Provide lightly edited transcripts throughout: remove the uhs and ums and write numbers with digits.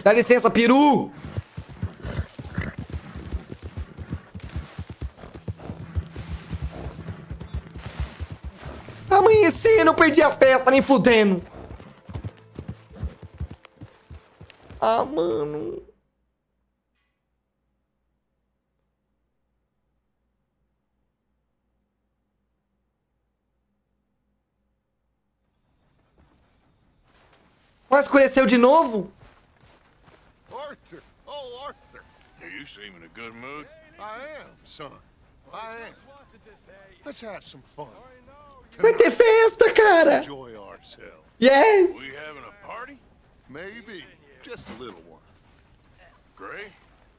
Dá licença, peru! Tá amanhecendo, eu perdi a festa, nem fudendo. Ah, mano. Mas escureceu de novo? Arthur! Oh, Arthur! You seem in a good mood. I am, son. I am. Let's have some fun. Vai ter festa, cara! Enjoy ourselves. Yes! We having a party? Maybe. Just a little one. Gray?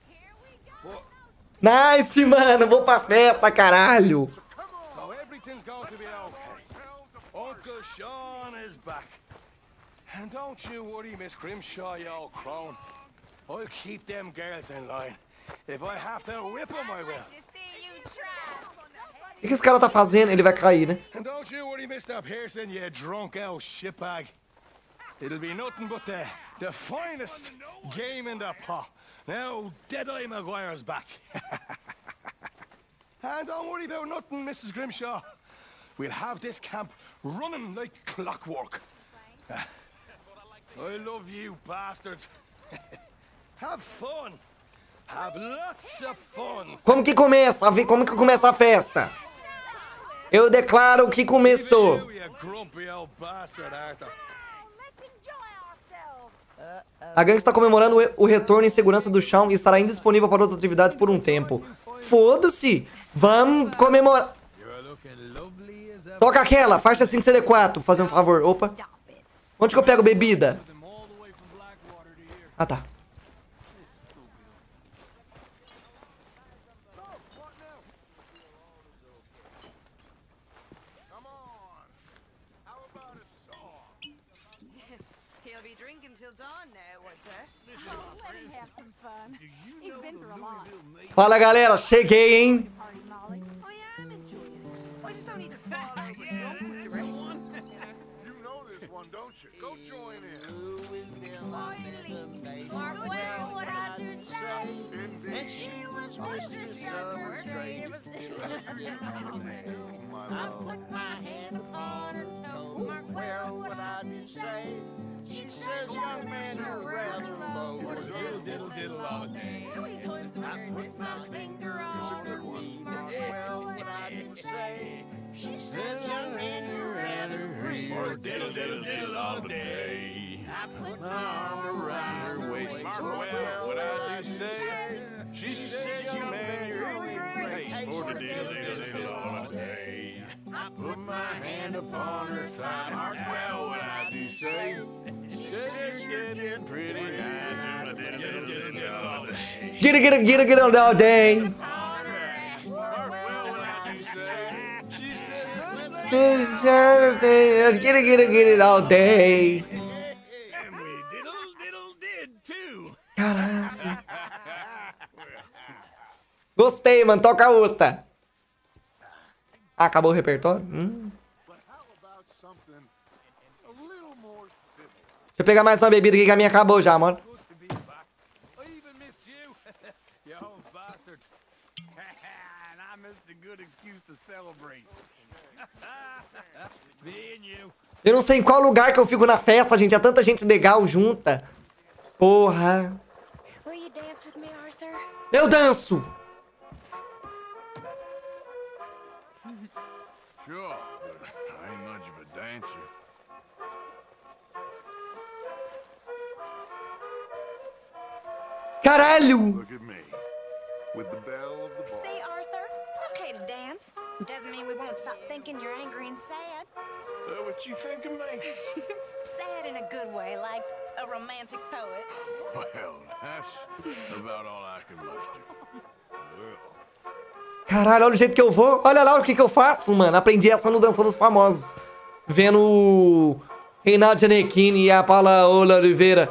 Nice, mano! Vou pra festa, caralho! Oh, everything's going to be okay. Uncle Sean is back. And don't you worry, Miss Grimshaw, you old crone. I'll keep them girls in line. If I have to whip them, I will. O que esse cara tá fazendo? Ele vai cair, né? And don't you worry, Mr. Pearson, you drunk old shitbag. It'll be nothing but the finest game in the pot. Now, Deadeye Maguire's back. And don't worry about nothing, Mrs. Grimshaw. We'll have this camp running like clockwork. I love you, bastards. Have fun. Have lots of fun. Como que começa? Como que começa a festa? Eu declaro que começou. You grumpy old bastard, Arthur. A gangue está comemorando o retorno em segurança do chão e estará indisponível para outras atividades por um tempo. Foda-se! Vamos comemorar. Toca aquela, faixa 5CD4, por fazer um favor. Opa. Onde que eu pego bebida? Ah, tá. Fala, galera, cheguei, hein? She says young men are rather low for diddle diddle diddle all day. I put my finger on her knee, mark well what I do say. She says young men are rather free for diddle diddle diddle all day. I put my arm around her waist, mark well what I do say. She says young man you're really great for diddle diddle diddle all day. I put my hand upon her thigh, mark well what I do say. She says you're getting pretty nice. Get it all day. Get it all day. And we diddle did too. Caralho. Gostei, mano. Toca outra. Ah, acabou o repertório? Deixa eu pegar mais uma bebida aqui que a minha acabou já, mano. Eu não sei em qual lugar que eu fico na festa, gente. É tanta gente legal junta. Porra. Eu danço. Sure, but I ain't much of a dancer. Caralho. Look at me, with the belle of the ball. See, Arthur, it's okay to dance. Doesn't mean we won't stop thinking you're angry and sad. What you think of me? Sad in a good way, like a romantic poet. Well, that's about all I can muster. Caralho, olha o jeito que eu vou. Olha lá o que eu faço, mano. Aprendi essa no Dança dos Famosos. Vendo o Reinaldo Gianecchini e a Paula Oliveira.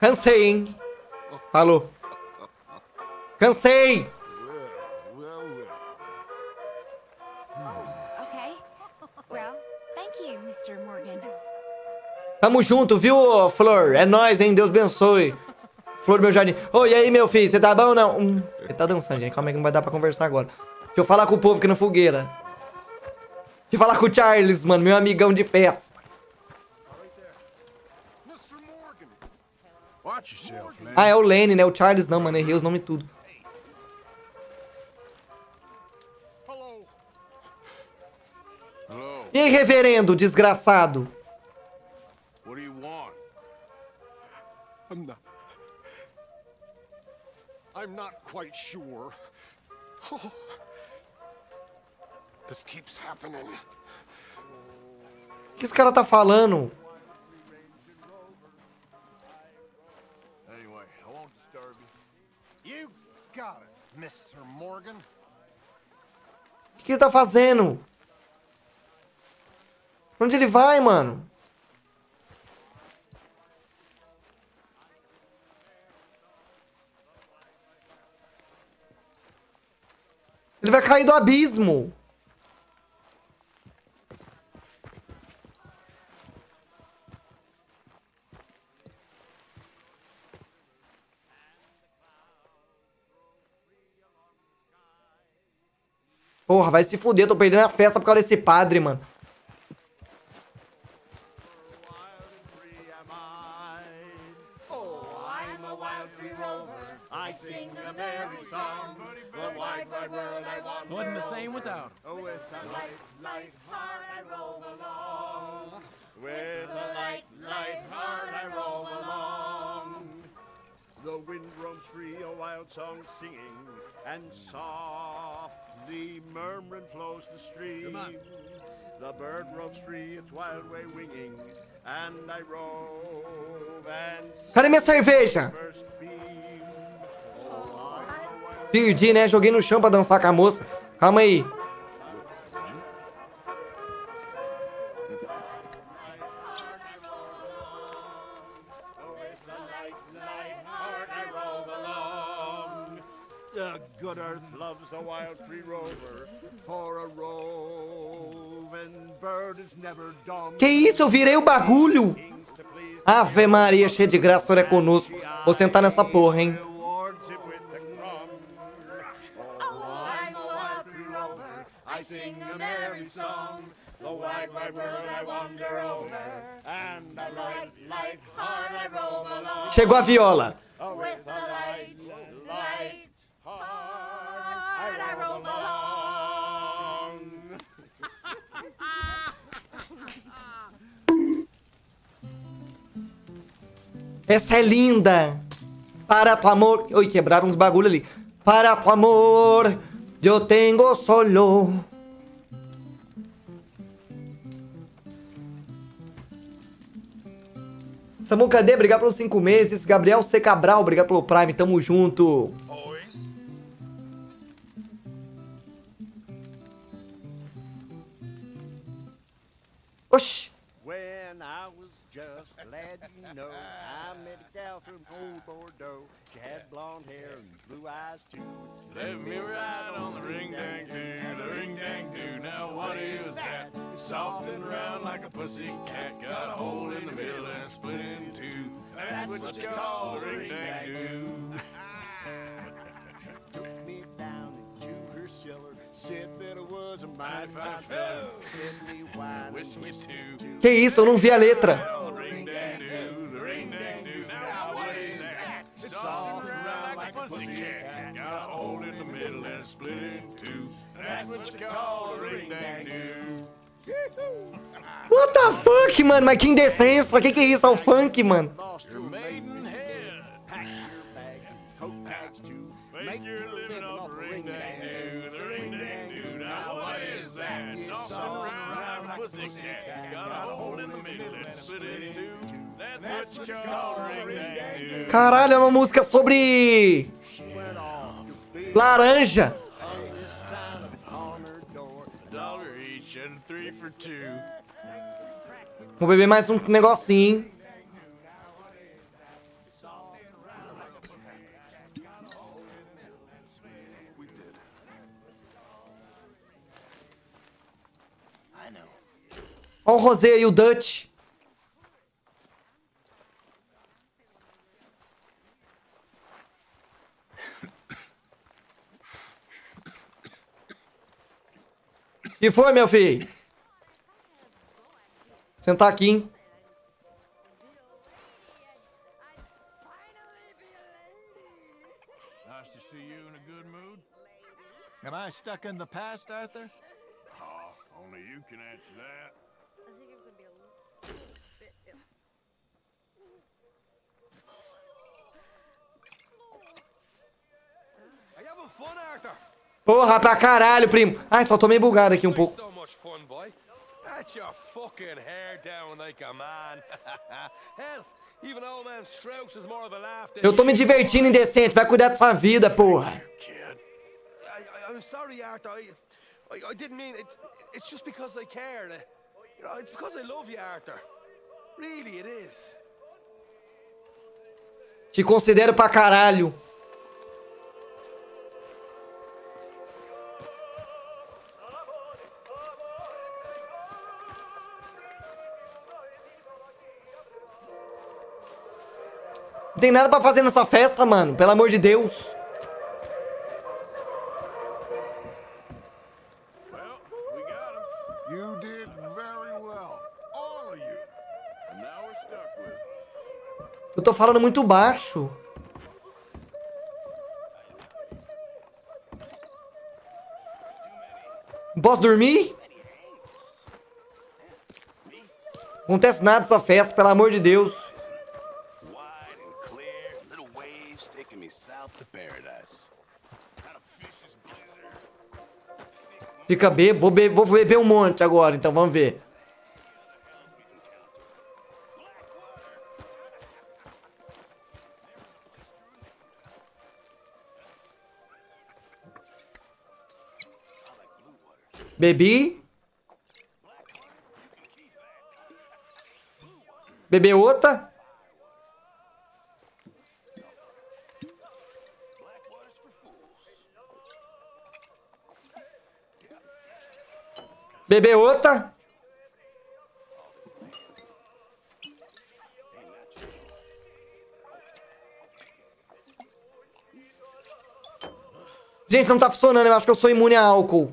Cansei, hein? Falou. Cansei! Okay. Well, thank you, Mr. Morgan. Tamo junto, viu, Flor? É nóis, hein? Deus abençoe. Flor, meu jardim. Ô, e aí, meu filho? Você tá bom ou não? Ele tá dançando, gente. Calma aí que não vai dar pra conversar agora. Deixa eu falar com o povo aqui na fogueira. Deixa eu falar com o Charles, mano. Meu amigão de festa. Watch yourself, man. Ah, é o Lenny, né? O Charles não, mano. Errei os nomes tudo. Hello. E aí, reverendo, desgraçado? What do you want? I'm not quite sure. This keeps happening. O que esse cara tá falando? Anyway, I won't disturb you. You got it, Mr. Morgan. O que ele tá fazendo? Pra onde ele vai, mano? Ele vai cair do abismo. Porra, vai se fuder. Tô perdendo a festa por causa desse padre, mano. Wasn't the same without him. With a light heart I roll along. With a light heart I roll along. The wind roams free, a wild song singing, and softly murmuring flows the stream. The bird roams free, its wild way winging, and I rove and Cadê minha cerveja? first beam. Perdi, né? Joguei no chão pra dançar com a moça. Calma aí. The good earth loves a wild free rover, for a roving bird is never dumb. Que isso? Eu virei o bagulho. Sings to please Ave Maria, cheia de graça, o senhor é conosco. Vou sentar nessa porra, hein? rewards him with the crumb. Oh, I'm a wild free rover. I sing a merry song. The wide, wide world I wander over. And I like Light heart I roll along. Chegou a viola. With a light heart I roll along. Essa é linda. Para tu amor. Oi, quebraram uns bagulho ali. Para tu amor, eu tenho solo. Samu, cadê? Obrigado pelos 5 meses. Gabriel C. Cabral, obrigado pelo Prime. Tamo junto. Always. Oxi. when I was just glad you know. I met a gal from old Bordeaux. She had blonde hair and blue eyes too. Let me ride on the ring-dang-doo, the ring-dang-doo. Now what is that? Soft and round like a pussy cat. Got a hole in the middle and split in two. That's what you call the ring-dang-doo. Took me down into her cellar. Said that it was a mighty fine feller. Fed me wine Wish me too. Que isso? Eu não vi a letra. On the ring-dang-doo, the ring-dang-doo. Now what is that? Soft and round like a pussy cat. Got a hole in the middle and split in two. That's what you call the ring-dang-doo. What the fuck, mano? Mas que indecência. Que é isso? É o funk, mano. lost Your your maidenhead. pack your bags and coat bags too. Make your living off the ring-dang-doo, the ring-dang-doo. Now what is that? Soft and round like a pussy cat. Got a hole in the middle and split in two. That's what you call the ring-dang-doo. Caralho, é uma música sobre laranja. on her door. $1 each and 3 for 2. Vou beber mais um negocinho, hein? Ó o Rosé e o Dutch. Que foi, meu filho? Sentar aqui, hein? Nice to see you in a good mood. Am I stuck in the past, Arthur? Oh, only you can answer that. Are you having fun, Arthur? Porra, pra caralho, primo. Ai, só tô meio bugado aqui um pouco. So much fun, boy. That's your fucking hair down like a man. Hell, even old man Strauss is more of a laugh than Eu tô me divertindo, indecente. Vai cuidar da sua vida, porra. Kid. I'm sorry, Arthur. I didn't mean it. It's just because I care. You know, it's because I love you, Arthur. Really, it is. Te considero pra caralho. Não tem nada pra fazer nessa festa, mano. Pelo amor de Deus. Well, we got him. You did very well. All of you. And now we're stuck with him. Eu tô falando muito baixo. Posso dormir? Não acontece nada nessa festa, pelo amor de Deus. Wide and clear, little waves taking me south to paradise. Kind of vicious blizzard. Fica bebo. Vou beber um monte agora, então vamos ver. Bebi. Beber outra. Beber outra. Gente, não tá funcionando. Eu acho que eu sou imune a álcool.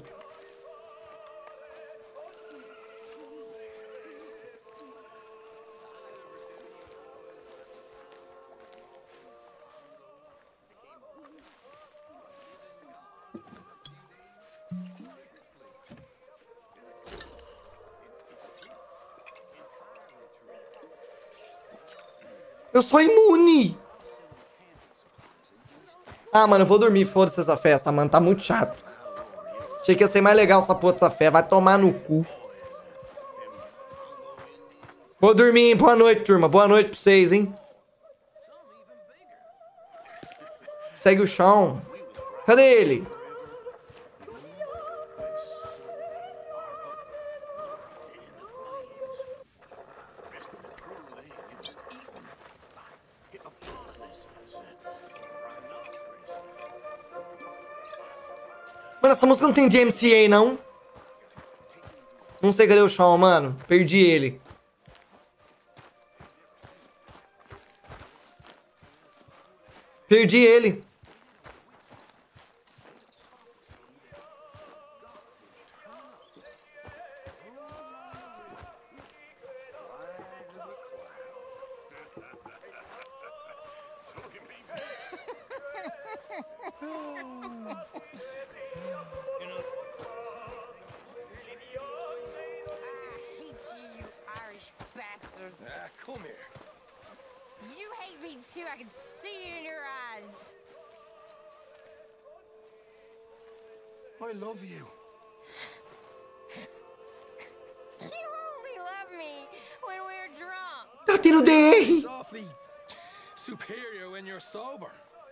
Eu sou imune. Ah, mano, eu vou dormir. Foda-se essa festa, mano. Tá muito chato. Achei que ia ser mais legal essa porra dessa festa. Vai tomar no cu. Vou dormir, hein? Boa noite, turma. Boa noite pra vocês, hein? Segue o chão. Cadê ele? Mano, essa música não tem DMCA, não? Não sei cadê o Shawn, mano. Perdi ele. Perdi ele. Come here. You hate me too. I can see it in your eyes. I love you. You only love me when we're drunk. Tá tendo DR. It's awfully superior when you're sober.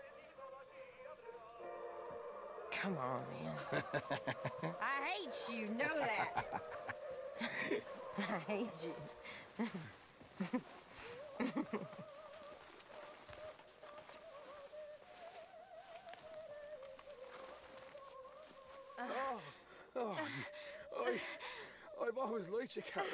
Come on, man. I hate you. Know that. I hate you. I've always liked you, Karen.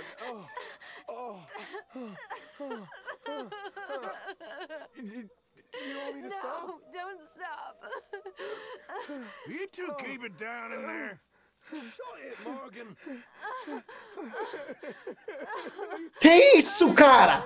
You want me to stop? No, don't stop. You two keep it down in there. Shut it, Morgan. Que isso, cara?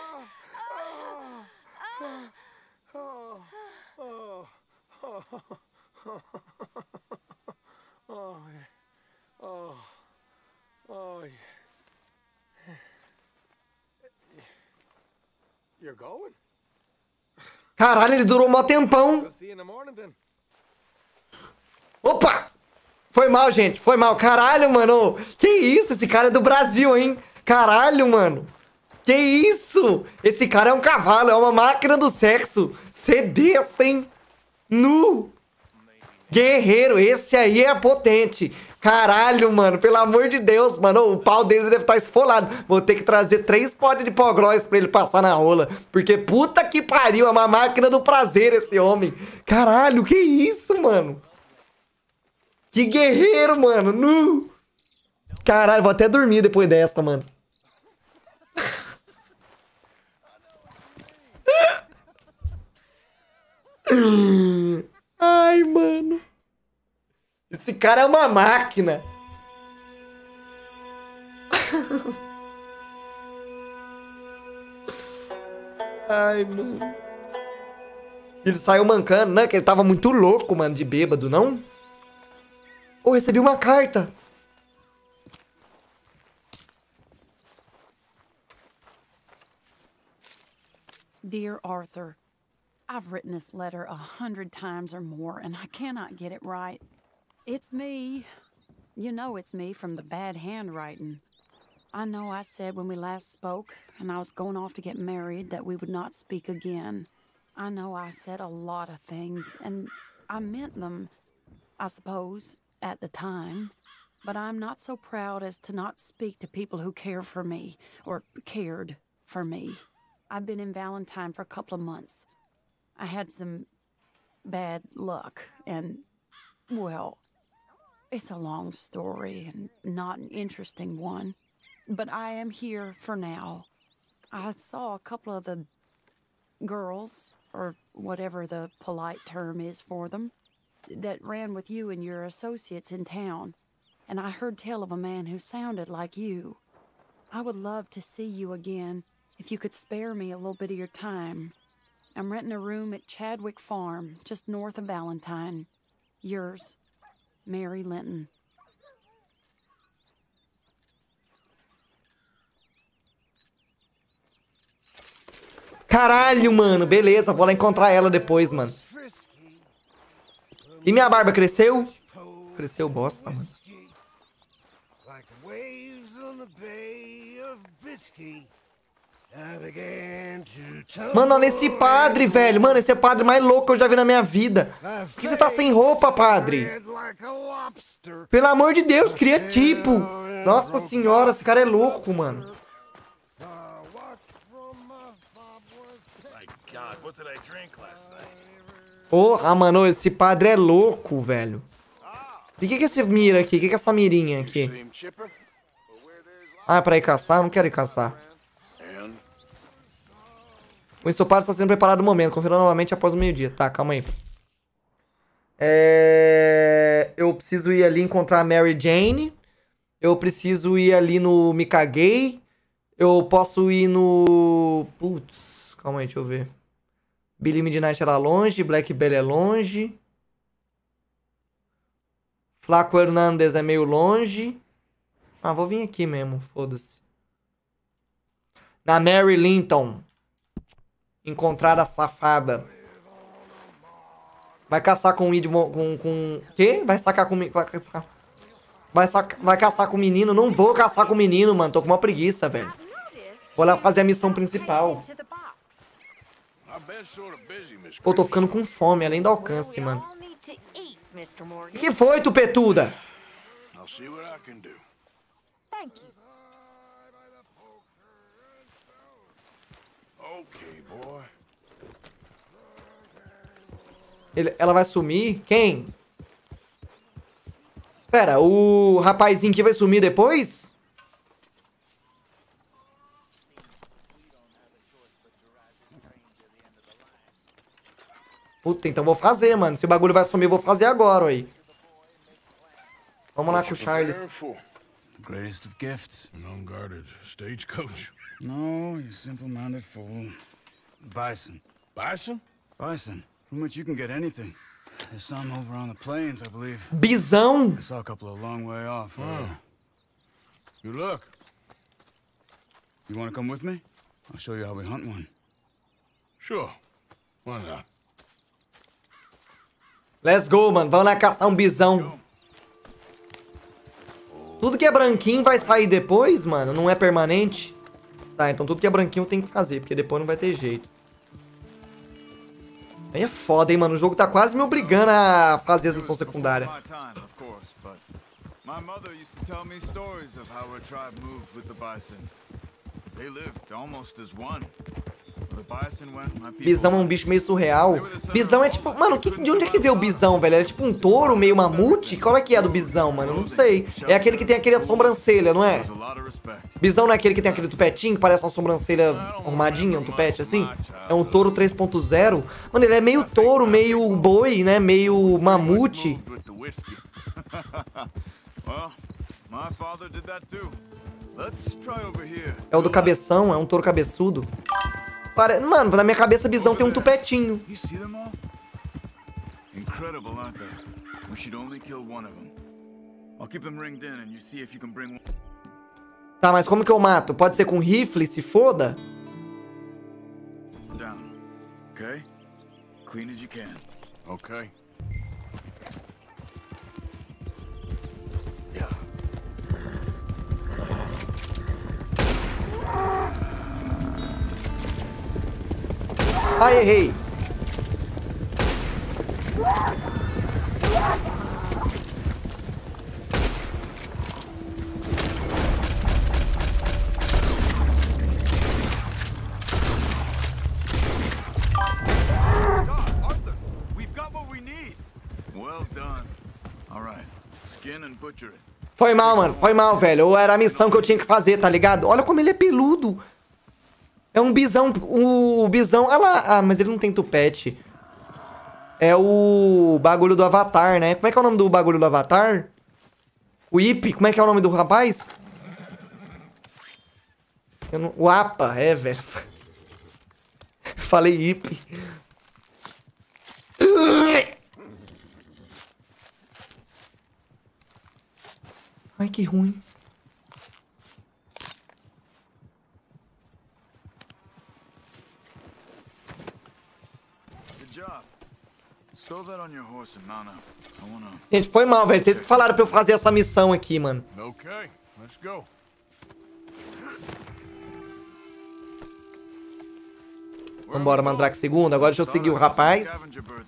You're going? Caralho, ele durou mó tempão. We'll see you in the morning then. Opa! Foi mal, gente. Foi mal. Caralho, mano. Que isso? Esse cara é do Brasil, hein? Caralho, mano. Que isso? Esse cara é um cavalo. É uma máquina do sexo. Cê besta, hein? Nu. Guerreiro. Esse aí é potente. Caralho, mano. Pelo amor de Deus, mano. O pau dele deve estar esfolado. Vou ter que trazer 3 potes de pó grosso pra ele passar na rola. Porque puta que pariu. É uma máquina do prazer esse homem. Caralho, que isso, mano? Que guerreiro, mano. Nu. Caralho, vou até dormir depois dessa, mano. Ai, mano. Esse cara é uma máquina. Ai, mano. Ele saiu mancando, né? Que ele tava muito louco, mano, de bêbado, não? Oh, recebi uma carta. Dear Arthur, I've written this letter 100 times or more, and I cannot get it right. It's me. You know it's me from the bad handwriting. I know I said when we last spoke, and I was going off to get married, that we would not speak again. I know I said a lot of things, and I meant them, I suppose, at the time. But I'm not so proud as to not speak to people who care for me, or cared for me. I've been in Valentine for a couple of months. I had some bad luck, and, well, it's a long story and not an interesting one. But I am here for now. I saw a couple of the girls, or whatever the polite term is for them, that ran with you and your associates in town. And I heard tell of a man who sounded like you. I would love to see you again if you could spare me a little bit of your time. I'm renting a room at Chadwick Farm, just north of Valentine. Yours, Mary Linton. Caralho, mano. Beleza, vou lá encontrar ela depois, mano. E minha barba cresceu? Cresceu bosta, mano. Like waves on the Bay of Biscay, I began to Mano, olha esse padre, velho. Mano, esse é o padre mais louco que eu já vi na minha vida. Por que você tá sem roupa, padre? Pelo amor de Deus, cria tipo. Nossa senhora, esse cara é louco, mano. What did I drink last night? Porra, mano, esse padre é louco, velho. E o que é esse mira aqui? O que é essa mirinha aqui? Ah, é pra ir caçar? Não quero ir caçar. O ensopado está sendo preparado no momento. Confira novamente após o meio-dia. Tá, calma aí. Eu preciso ir ali encontrar a Mary Jane. Eu preciso ir ali no Me Caguei. Eu posso ir no... Putz, calma aí, deixa eu ver. Billy Midnight era longe. Black Bell é longe. Flaco Hernandez é meio longe. Ah, vou vir aqui mesmo, foda-se. Na Mary Linton. Encontrar a safada. Vai caçar com o quê? Vai sacar com... Vai caçar com o menino? Não vou caçar com o menino, mano. Tô com uma preguiça, velho. Vou lá fazer a missão principal. Pô, tô ficando com fome, além do alcance, mano. O que foi, tupetuda? Ela vai sumir? Quem? Pera, o rapazinho aqui vai sumir depois? Puta, então vou fazer, mano. Se o bagulho vai sumir, eu vou fazer agora, aí. Vamos lá com o Charles. Greatest of gifts. An unguarded stagecoach. No, you simple-minded fool. Bison. Bison? Bison. From which you can get anything. There's some over on the plains, I believe. Bisão. I saw a couple a long way off. Good luck. You want to come with me? I'll show you how we hunt one. Sure. Why not? Let's go, mano. Vamos lá caçar um bisão. Tudo que é branquinho vai sair depois, mano? Não é permanente? Tá, então tudo que é branquinho tem que fazer, porque depois não vai ter jeito. Aí é foda, hein, mano? O jogo tá quase me obrigando a fazer as missões secundárias. Bisão é um bicho meio surreal. Bisão é tipo... Mano, de onde é que veio o bisão, velho? É tipo um touro, meio mamute? Qual é que é do bisão, mano? Eu não sei. É aquele que tem aquele sobrancelha, não é? Bisão não é aquele que tem aquele tupetinho, que parece uma sobrancelha arrumadinha, um tupete assim? É um touro 3.0. Mano, ele é meio touro, meio boi, né? Meio mamute. É o do cabeção, é um touro cabeçudo. Mano, na minha cabeça, bisão tem um tupetinho. Tá, mas como que eu mato? Pode ser com rifle, se foda? Okay? Clean as you can. Okay. Ai, errei. Foi mal, mano. Foi mal, velho. Era a missão que eu tinha que fazer, tá ligado? Olha como ele é peludo. É um bisão. O bisão... Olha lá. Ah, mas ele não tem tupete. É o bagulho do Avatar, né? Como é que é o nome do bagulho do Avatar? O Ip. Como é que é o nome do rapaz? O Apa. É, velho. Falei Ip. Ai, que ruim. Gente, foi mal, velho. Vocês que falaram pra eu fazer essa missão aqui, mano. Ok, let's go. Vambora, Mandrake segundo. Agora deixa eu seguir o rapaz.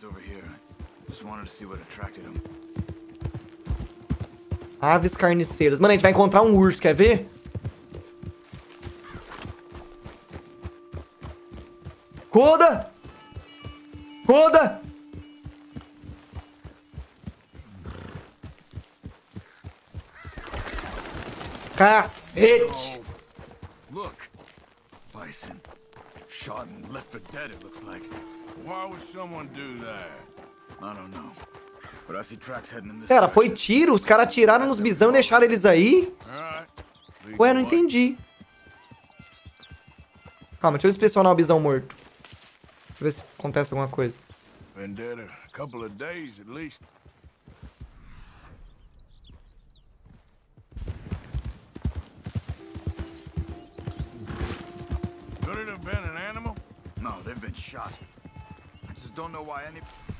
Aves carniceiras. Mano, a gente vai encontrar um urso, quer ver? Coda! Coda! Cacete! Look, bison. Shot and left for dead, it looks like. Why would someone do that? I don't know. But I see tracks heading in this Cara, foi tiro? Os caras atiraram nos bisão e deixaram eles aí? Ué, não entendi. Calma, deixa eu inspecionar o bisão morto. Deixa eu ver se acontece alguma coisa. Been dead a couple of days at least. Could it have been an animal? No, they've been shot. I just don't know why any...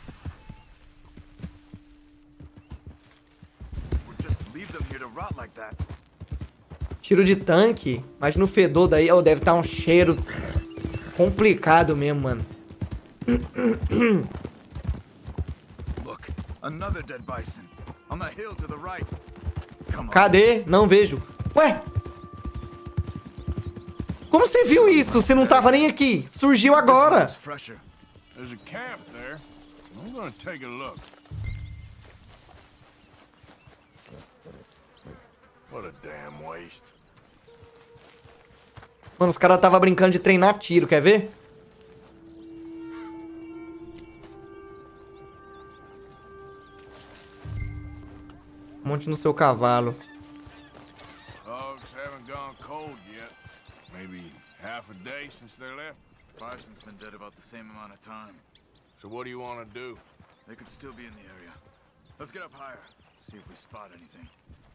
would just leave them here to rot like that. Tiro de tanque. Mas no fedor daí, oh, deve estar um cheiro complicado mesmo, mano. Look, another dead bison on the hill to the right. Come on. Cadê? Não vejo. Ué? Como você viu isso? Você não tava nem aqui. Surgiu agora. There's a camp there. I'm gonna take a look. What a damn waste. Mano, os caras tava brincando de treinar tiro, quer ver? Monte no seu cavalo. Dogs haven't gone cold yet. Maybe half a day since they left. Bison's been dead about the same amount of time. So what do you want to do? They could still be in the area. Let's get up higher. See if we spot anything.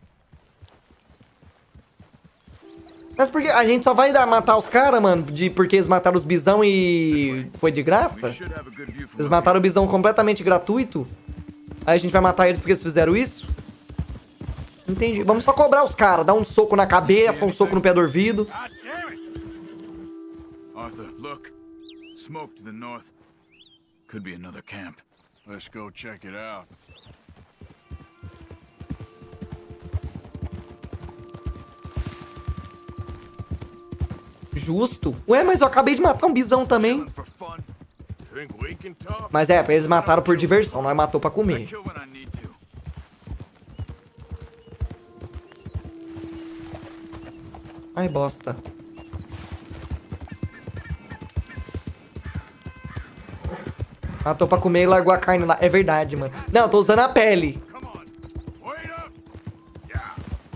Mas por que a gente só vai matar os caras, mano? Porque eles mataram os bisão e foi de graça? Eles mataram o bisão completamente gratuito? Aí a gente vai matar eles porque eles fizeram isso? Entendi. Vamos só cobrar os caras. Dar um soco na cabeça, um soco no pé do ouvido. Arthur, look. Smoke to the north. Could be another camp. Let's go check it out. Justo. Ué, mas eu acabei de matar um bisão também. Think we can talk? Mas é, eles mataram por diversão, nós matou pra comer. Kill when I need to. Ai, bosta. Matou pra comer e largou a carne lá. É verdade, mano. Não, eu tô usando a pele. Come on. Wait up. Yeah.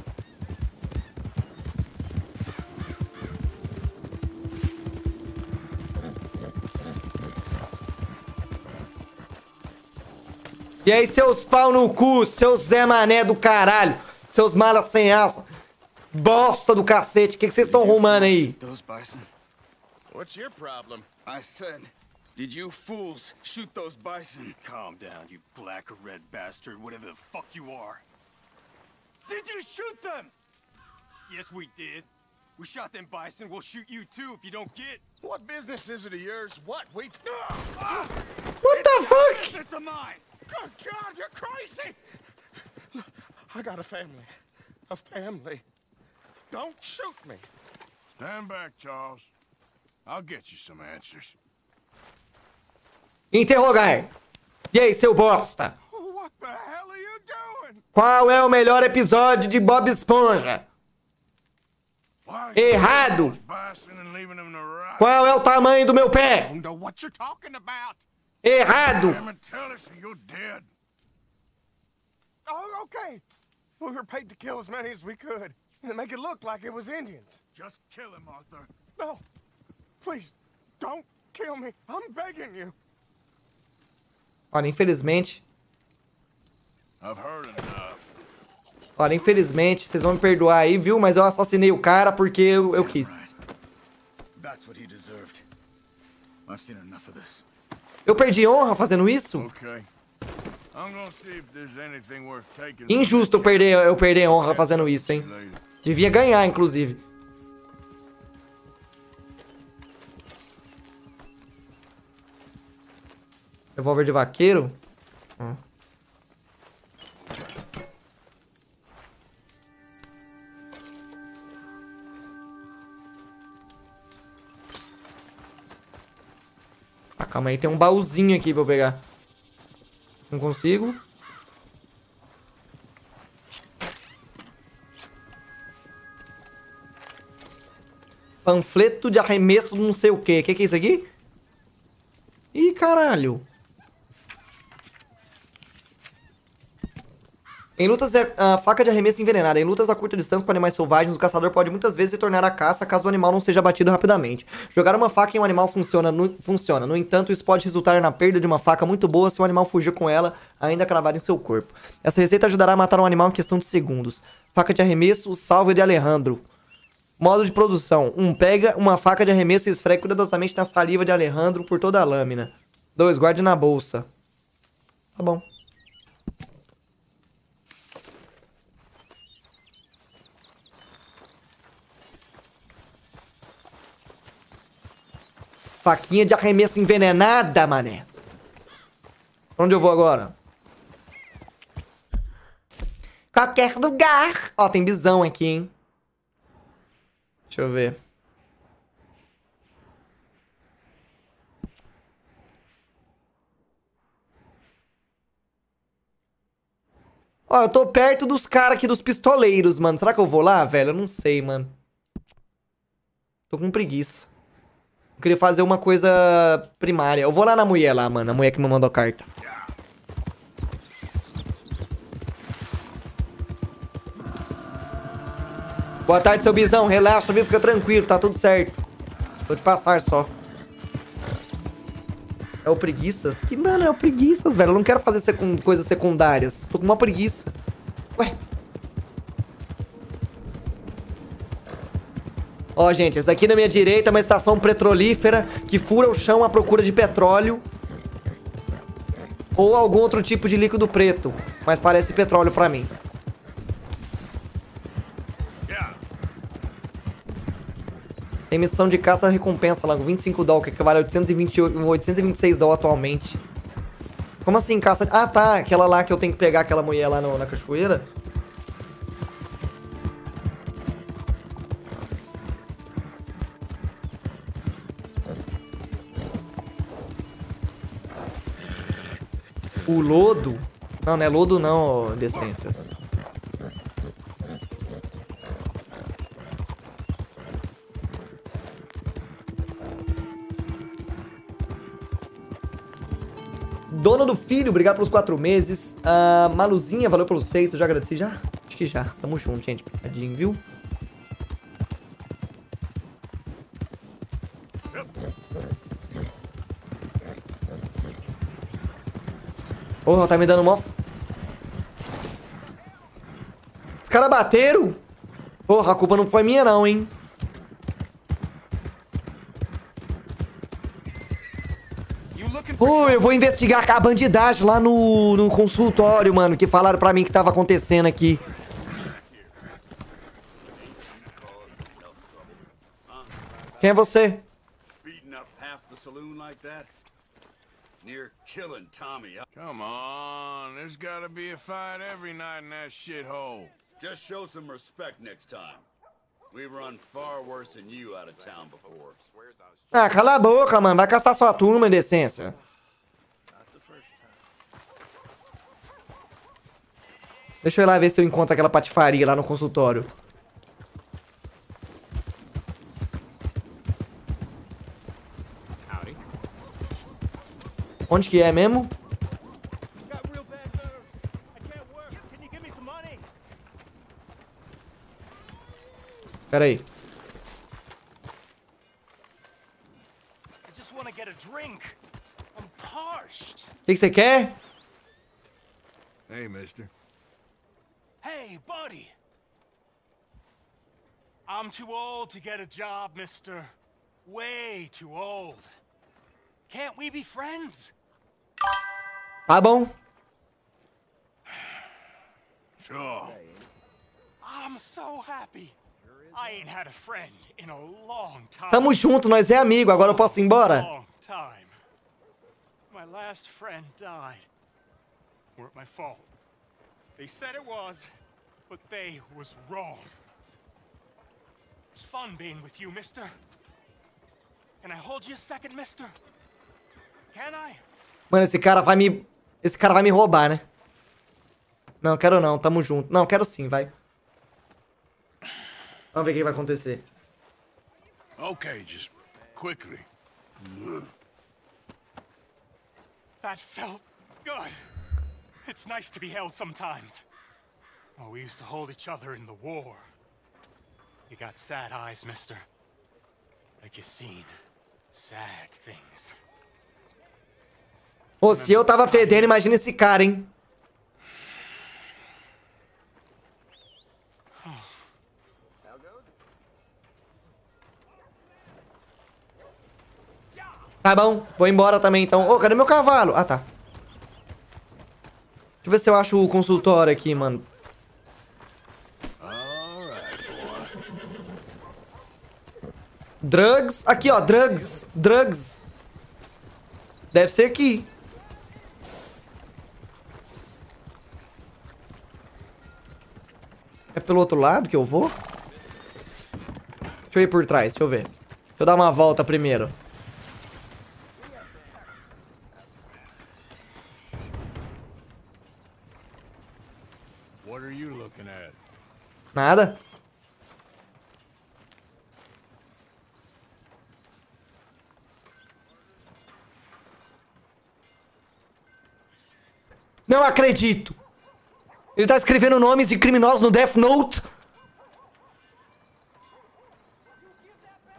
E aí, seus pau no cu, seus Zé Mané do caralho. Seus malas sem alça. Bosta do cacete. O que vocês estão arrumando aí? Those bison? What's your problem? I said, did you fools shoot those bison? Calm down, you black or red bastard, whatever the fuck you are. Did you shoot them? Yes, we did. We shot them bison. We'll shoot you too if you don't get. What business is it of yours? What? We... What the fuck? It's a mine. Good God, you're crazy! I got a family. A family. Don't shoot me. Stand back, Charles. I'll get you some answers. Interrogar. E aí, seu bosta? What the hell are you doing? Qual é o melhor episódio de Bob Esponja? Why Errado. those bison and leaving them to rot? Qual é o tamanho do meu pé? I don't know what you're talking about. Errado. Damn it, tell us or you're dead. Oh, okay. We were paid to kill as many as we could. And make it look like it was Indians. Just kill him, Arthur. No. Please, don't kill me. I'm begging you. Olha, infelizmente... I've heard enough. Olha, infelizmente, vocês vão me perdoar aí, viu? Mas eu assassinei o cara porque eu quis. That's what he deserved. I've seen enough of this. Eu perdi honra fazendo isso? Okay. I'm gonna see if there's anything worth taking. Injusto eu perder honra fazendo isso, hein? Devia ganhar, inclusive. Revólver de vaqueiro? Ah, calma aí, tem um baúzinho aqui pra eu pegar. Não consigo. Panfleto de arremesso não sei o que. O que é isso aqui? Ih, caralho. Em lutas, a faca de arremesso envenenada. Em lutas a curta distância com animais selvagens, o caçador pode muitas vezes se tornar a caça caso o animal não seja abatido rapidamente. Jogar uma faca em um animal funciona. No entanto, isso pode resultar na perda de uma faca muito boa se o animal fugir com ela ainda cravada em seu corpo. Essa receita ajudará a matar um animal em questão de segundos. Faca de arremesso, salve de Alejandro. Modo de produção. 1. Pega uma faca de arremesso e esfregue cuidadosamente na saliva de Alejandro por toda a lâmina. 2. Guarde na bolsa. Tá bom. Faquinha de arremesso envenenada, mané. Pra onde eu vou agora? Qualquer lugar. Ó, tem bisão aqui, hein? Deixa eu ver. Ó, eu tô perto dos caras aqui, dos pistoleiros, mano. Será que eu vou lá, velho? Eu não sei, mano. Tô com preguiça. Eu queria fazer uma coisa primária. Eu vou lá na mulher lá, mano. A mulher que me mandou a carta. Boa tarde, seu bisão. Relaxa, viu? Fica tranquilo, tá tudo certo. Tô de passar só. É o preguiças? Que, mano, é o preguiças, velho. Eu não quero fazer coisas secundárias. Tô com uma preguiça. Ué. Ó, gente, essa aqui na minha direita é uma estação petrolífera que fura o chão à procura de petróleo. Ou algum outro tipo de líquido preto. Mas parece petróleo pra mim. Tem missão de caça-recompensa lá, com 25 dólares, que vale 826 dólares atualmente. Como assim, caça... Ah, tá, aquela lá que eu tenho que pegar aquela mulher lá na cachoeira. O lodo? Não, não é lodo não, ó, decências. Dona do Filho, obrigado pelos 4 meses. Maluzinha, valeu pelos 6. Eu já agradeci já? Acho que já. Tamo junto, gente. Obrigadinho, viu? Porra, tá me dando mó... Os caras bateram? Porra, a culpa não foi minha não, hein? Pô, eu vou investigar a bandidagem lá no consultório, mano, que falaram pra mim que tava acontecendo aqui. Quem é você? Beating up half the saloon like that? Near killing Tommy. Come on, there's gotta be a fight every night in that shithole. Just show some respect next time. We've run far worse than you out of town before. Ah, cala a boca, mano. Vai caçar sua turma, decência. Deixa eu ir lá ver se eu encontro aquela patifaria lá no consultório. Onde que é mesmo? Pera aí. O que você quer? Hey, mister. Hey, buddy. I'm too old to get a job, mister. Way too old. Can't we be friends? Tá bom. Sure. I'm so happy. I ain't had a friend in a long time. Tamo junto, nós é amigo. Agora eu posso ir embora? Long time. My last friend died. Weren't my fault. They said it was, but they was wrong. It's fun being with you, mister. Can I hold you a second, mister? Can I? Mano, esse cara vai me... Esse cara vai me roubar, né? Não, quero não. Tamo junto. Não, quero sim, vai. Vamos ver o que vai acontecer. Okay, just quickly. That felt good. It's nice to be held sometimes. Oh, we used to hold each other in the war. You got sad eyes, mister. Like you seen sad things. Pô, se eu tava fedendo, imagina esse cara, hein? Tá bom, vou embora também então. Ô, cadê meu cavalo? Ah, tá. Deixa eu ver se eu acho o consultório aqui, mano. Drugs. Aqui, ó, drugs. Drugs. Deve ser aqui. É pelo outro lado que eu vou? Deixa eu ir por trás, deixa eu ver. Deixa eu dar uma volta primeiro. What are you looking at? Nada. Não acredito. Ele tá escrevendo nomes de criminosos no Death Note.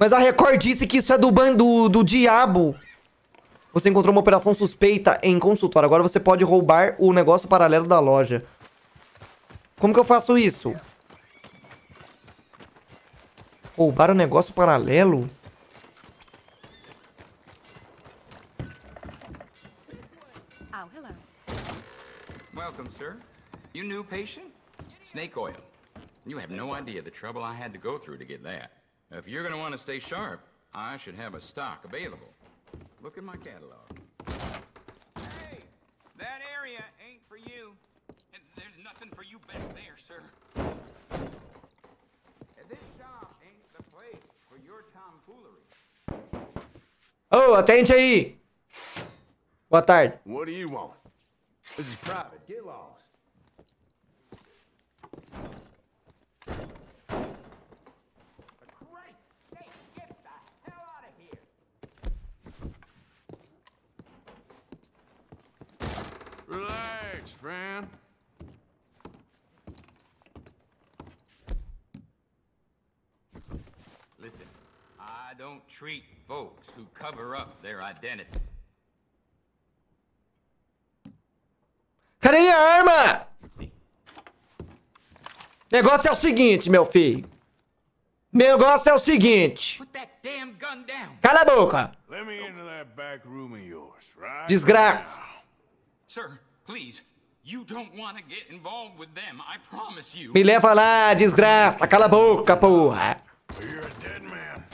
Mas a Record disse que isso é do diabo. Você encontrou uma operação suspeita em consultório. Agora você pode roubar o negócio paralelo da loja. Como que eu faço isso? Roubar o negócio paralelo? Oh, hello. Welcome, sir. You new patient? Snake oil. You have no idea the trouble I had to go through to get that. If you're gonna want to stay sharp, I should have a stock available. Look at my catalog. Hey, that area ain't for you. And there's nothing for you back there, sir. And this shop ain't the place for your tomfoolery. Ô, atende aí. Boa tarde. What do you want? This is private. Get lost. Relax, friend. Listen, I don't treat folks who cover up their identity. Cadê minha arma? Negócio é o seguinte, meu filho. Negócio é o seguinte. Put that damn gun down. Cala a boca. Let me into that back room of yours, right? Desgraça. Sir, please. You don't want to get involved with them. I promise you. Me leva lá, desgraça. Cala a boca, porra. You're a dead man.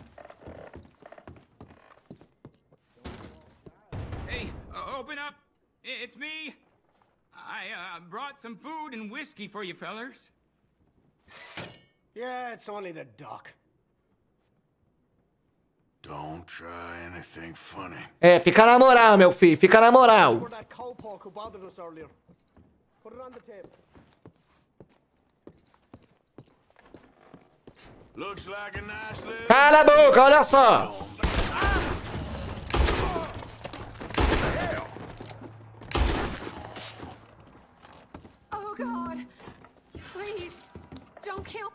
Hey, open up. It's me. I brought some food and whiskey for you fellers. Yeah, it's only the doc. Don't try anything funny. É, fica na moral, meu filho. Fica na moral. For that cowpoke who bothered us earlier. Put it on the table. Looks like a nice little... Cala a boca, olha só. Oh, God. Please, don't kill.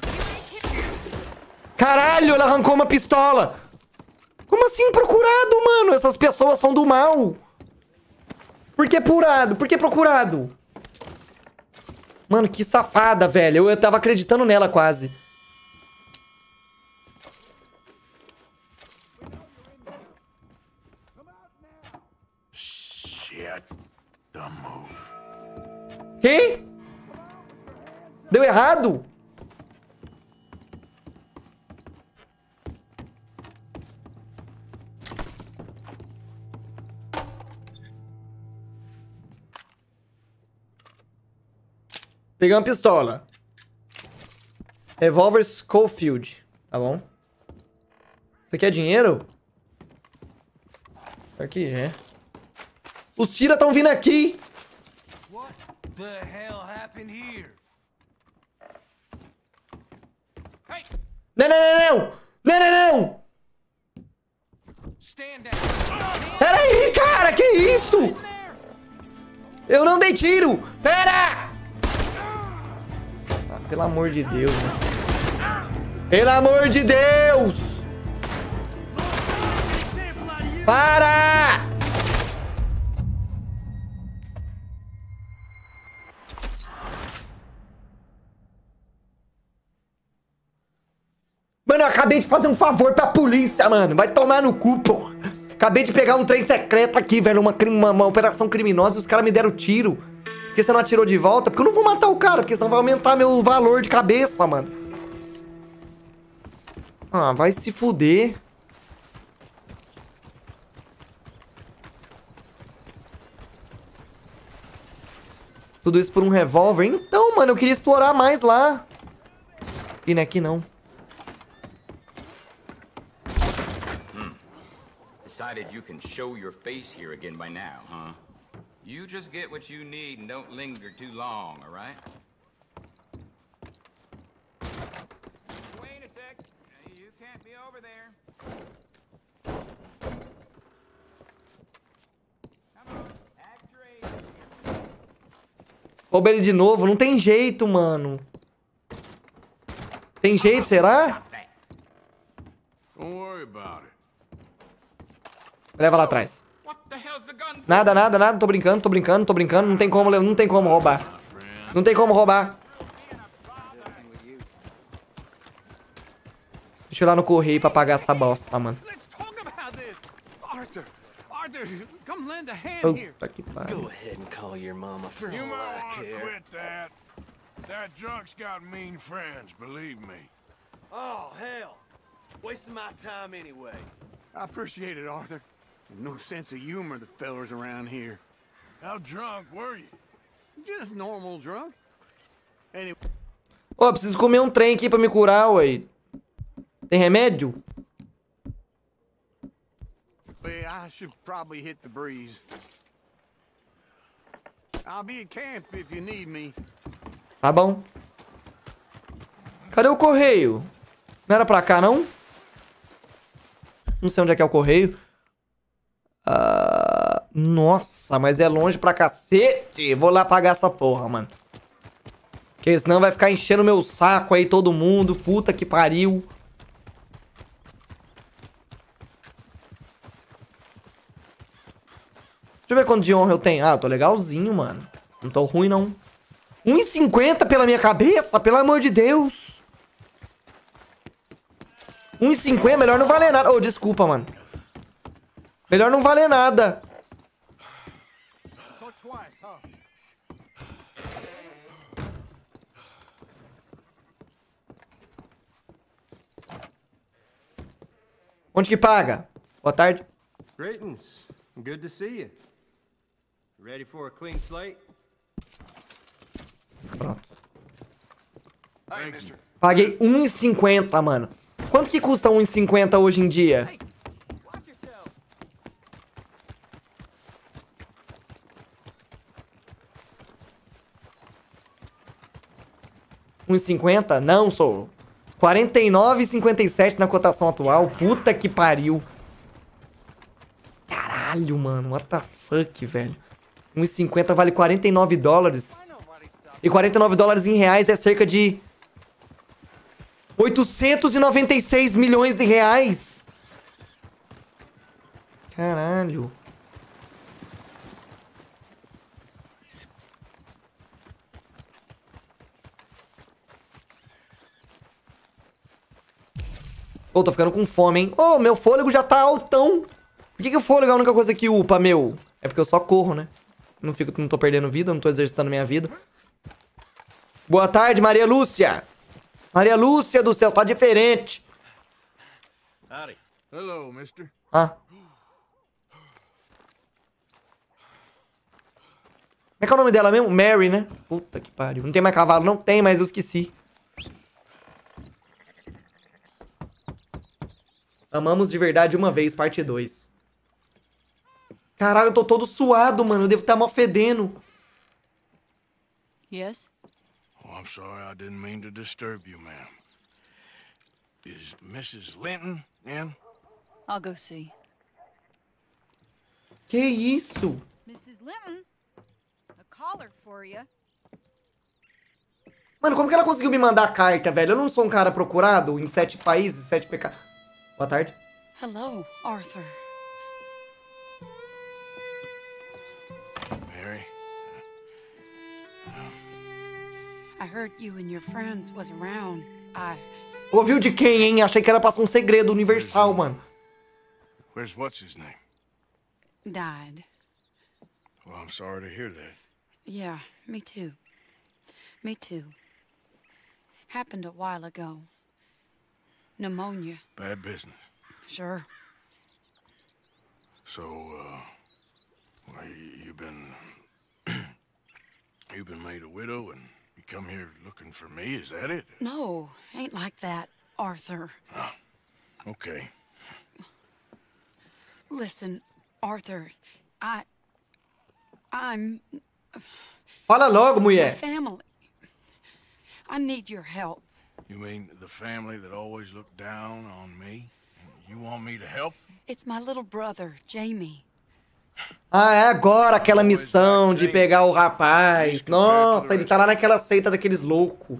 Caralho, ela arrancou uma pistola. Como assim procurado, mano? Essas pessoas são do mal. Por que procurado? Por que procurado? Mano, que safada, velho. Eu tava acreditando nela quase. Shit. The move. Que? Deu errado? Peguei uma pistola. Revolver Schofield. Tá bom. Isso aqui é dinheiro? Aqui é. Os tira estão vindo aqui. What the hell happened here? Hey! Não, não, não, não! Não, não, não! Stand down. Pera aí, cara! Que isso? Eu não dei tiro! Pera! Ah, pelo amor de Deus, né? Pelo amor de Deus! Para! Mano, eu acabei de fazer um favor pra polícia, mano. Vai tomar no cu, pô. Acabei de pegar um trem secreto aqui, velho. Uma operação criminosa e os caras me deram tiro. Por que você não atirou de volta? Porque eu não vou matar o cara, porque senão vai aumentar meu valor de cabeça, mano. Ah, vai se fuder. Tudo isso por um revólver? Então, mano, eu queria explorar mais lá. E não é aqui não. Decided you can show your face here again by now, huh? You just get what you need and don't linger too long, all right? Wait a sec. You can't be over there. Come on, act straight. Rouba ele de novo. Não tem jeito, mano. Tem jeito, será? Leva lá atrás. Nada, nada, nada. Tô brincando, tô brincando, tô brincando. Não tem como roubar. Não tem como roubar. Deixa eu ir lá no correio pra pagar essa bosta, mano. Come lend a hand here. Puta que pariu. Go ahead and call your mama for You all might I want to care. quit that. That drunk's got mean friends, believe me. Oh, hell. Wasting my time anyway. I appreciate it, Arthur. No sense of humor, the fellers around here. How drunk were you? Just normal drunk. Anyway. Ô, preciso comer um trem aqui pra me curar, ué. Tem remédio? I should probably hit the breeze. I'll be at camp if you need me. Tá bom. Cadê o correio? Não era pra cá, não? Não sei onde é que é o correio. Nossa, mas é longe pra cacete. Vou lá pagar essa porra, mano. Porque senão vai ficar enchendo meu saco aí todo mundo. Puta que pariu. Deixa eu ver quanto de honra eu tenho. Ah, eu tô legalzinho, mano. Não tô ruim, não. 1,50 pela minha cabeça? Pelo amor de Deus. 1,50, melhor não valer nada. Oh, desculpa, mano. Melhor não valer nada. Onde que paga? Boa tarde. Greetings. Good to see you. Ready for a clean slate? Pronto. Hey, mister. Paguei 1,50, mano. Quanto que custa 1,50 hoje em dia? $1,50? Não, sou. 49,57 na cotação atual. Puta que pariu. Caralho, mano. What the fuck, velho. 1,50 vale $49. E $49 em reais é cerca de 896 milhões de reais. Caralho. Pô, tô ficando com fome, hein? Ô, meu fôlego já tá altão. Por que o fôlego é a única coisa que upa, meu? É porque eu só corro, né? Não tô perdendo vida, não tô exercitando minha vida. Boa tarde, Maria Lúcia. Maria Lúcia do céu, tá diferente. Howdy. Hello, mister. Ah. Como é que é o nome dela mesmo? Mary, né? Puta que pariu. Não tem mais cavalo? Não tem, mas eu esqueci. Amamos de verdade uma vez, parte 2. Caralho, eu tô todo suado, mano. Eu devo estar mal fedendo. Yes? Oh, I'm sorry, I didn't mean to disturb you, ma'am. Is Mrs. Linton in? I'll go see. Que isso? Mrs. Linton, a caller for you. Mano, como que ela conseguiu me mandar a carta, velho? Eu não sou um cara procurado em 7 países, 7 pecados. Boa tarde. Hello, Arthur. Mary? I heard you and your friends was around. Ouviu de quem, hein? Achei que era pra ser um segredo universal, mano. Where's what's his name? Died. Well, I'm sorry to hear that. Yeah, me too. Me too. Happened a while ago. Pneumonia. Bad business. Sure. So, well, you've been made a widow and you come here looking for me, is that it? No, ain't like that, Arthur. Oh, okay. Listen, Arthur, I'm... Fala logo, mulher. Family. I need your help. You mean the family that always looked down on me? You want me to help them? It's my little brother, Jamie. Ah, é agora aquela missão de pegar o rapaz. Nossa, ele tá lá naquela seita daqueles loucos.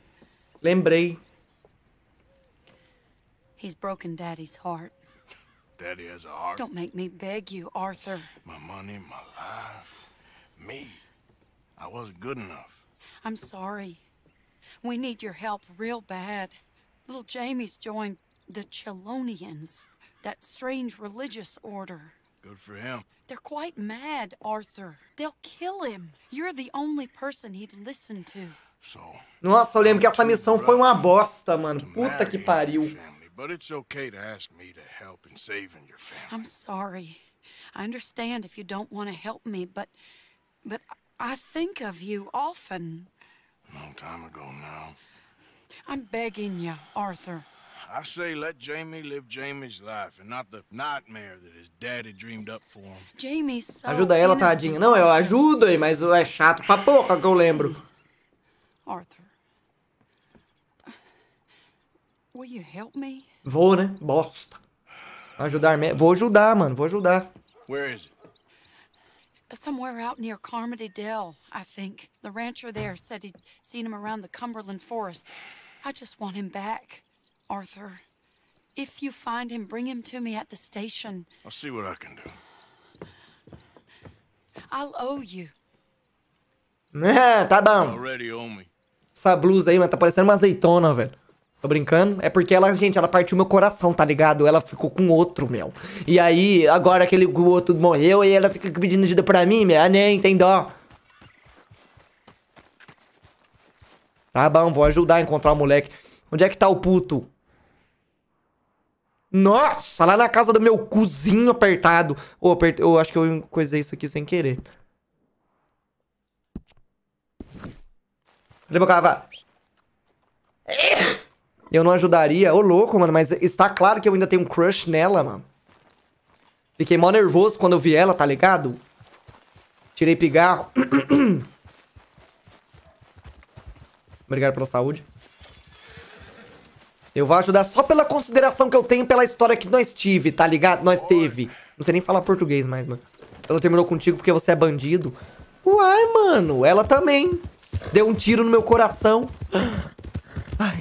Lembrei. He's broken Daddy's heart. Daddy has a heart. Don't make me beg you, Arthur. My money, my life, me. I wasn't good enough. I'm sorry. We need your help real bad. Little Jamie's joined the Chelonians, that strange religious order. Good for him. They're quite mad, Arthur. They'll kill him. You're the only person he'd listen to. So, Nossa, eu lembro que essa missão foi uma bosta, mano. Puta que pariu. but it's okay to ask me to help in saving your family. I'm sorry. I understand if you don't want to help me, but I think of you often. Long time ago now. I'm begging you, Arthur. I say let Jamie live Jamie's life and not the nightmare that his daddy dreamed up for him. Jamie's so Ajuda ela, tadinha. Não, eu ajudo aí, mas é chato pra porra que eu lembro. Arthur. Will you help me? Vou, né? Bosta. Vou ajudar, mano. Vou ajudar. Where is it? Somewhere out near Carmody Dell, I think. The rancher there said he'd seen him around the Cumberland Forest. I just want him back, Arthur. If you find him, bring him to me at the station. I'll see what I can do. I'll owe you. Tá bom. Already owe me. Essa blusa aí, mano, tá parecendo uma azeitona, velho. Tô brincando? É porque ela, gente, ela partiu meu coração, tá ligado? Ela ficou com outro, meu. E aí, agora aquele outro morreu e ela fica pedindo ajuda pra mim, meu. Ah, nem, tem dó. Tá bom, vou ajudar a encontrar o moleque. Onde é que tá o puto? Nossa, lá na casa do meu cozinho apertado. Eu acho que eu coisei isso aqui sem querer. Cadê meu cavalo? Eu não ajudaria. Ô, louco, mano. Mas está claro que eu ainda tenho um crush nela, mano. Fiquei mó nervoso quando eu vi ela, tá ligado? Tirei pigarro. Obrigado pela saúde. Eu vou ajudar só pela consideração que eu tenho pela história que nós tive, tá ligado? Nós teve. Não sei nem falar português mais, mano. Ela terminou contigo porque você é bandido. Uai, mano. Ela também. Deu um tiro no meu coração. Ai.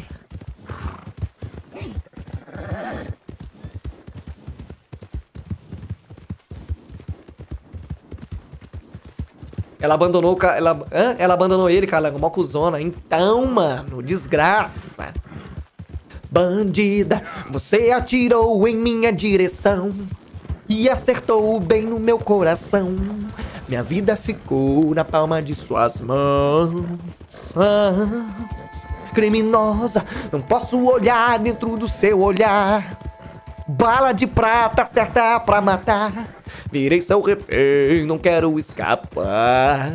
Ela abandonou o Ela abandonou ele, calango, mó cuzona. Então, mano, desgraça. Bandida, você atirou em minha direção e acertou bem no meu coração. Minha vida ficou na palma de suas mãos. Criminosa, não posso olhar dentro do seu olhar. Bala de prata certa pra matar. Virei seu refém, não quero escapar.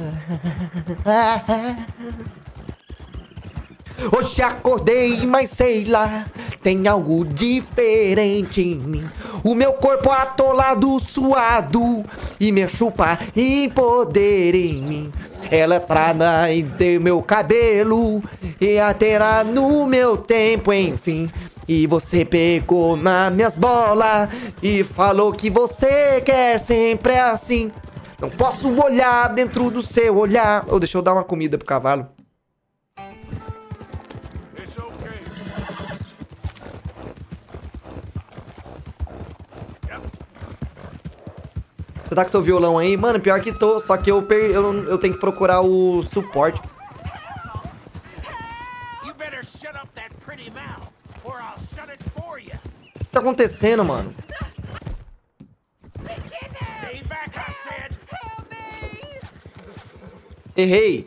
Hoje acordei, mas sei lá, tem algo diferente em mim. O meu corpo atolado, suado, e minha chupa empodera em mim. Ela trana em meu cabelo, e atera no meu tempo, enfim. E você pegou nas minhas bolas e falou que você quer sempre assim. Não posso olhar dentro do seu olhar. Oh, deixa eu dar uma comida pro cavalo. Você tá com seu violão aí? Mano, pior que tô, só que eu tenho que procurar o suporte. O que tá acontecendo, mano? Errei.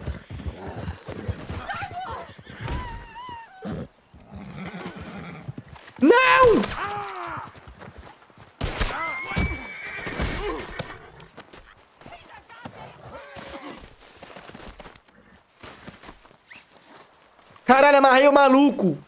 Não! Caralho, amarrei o maluco.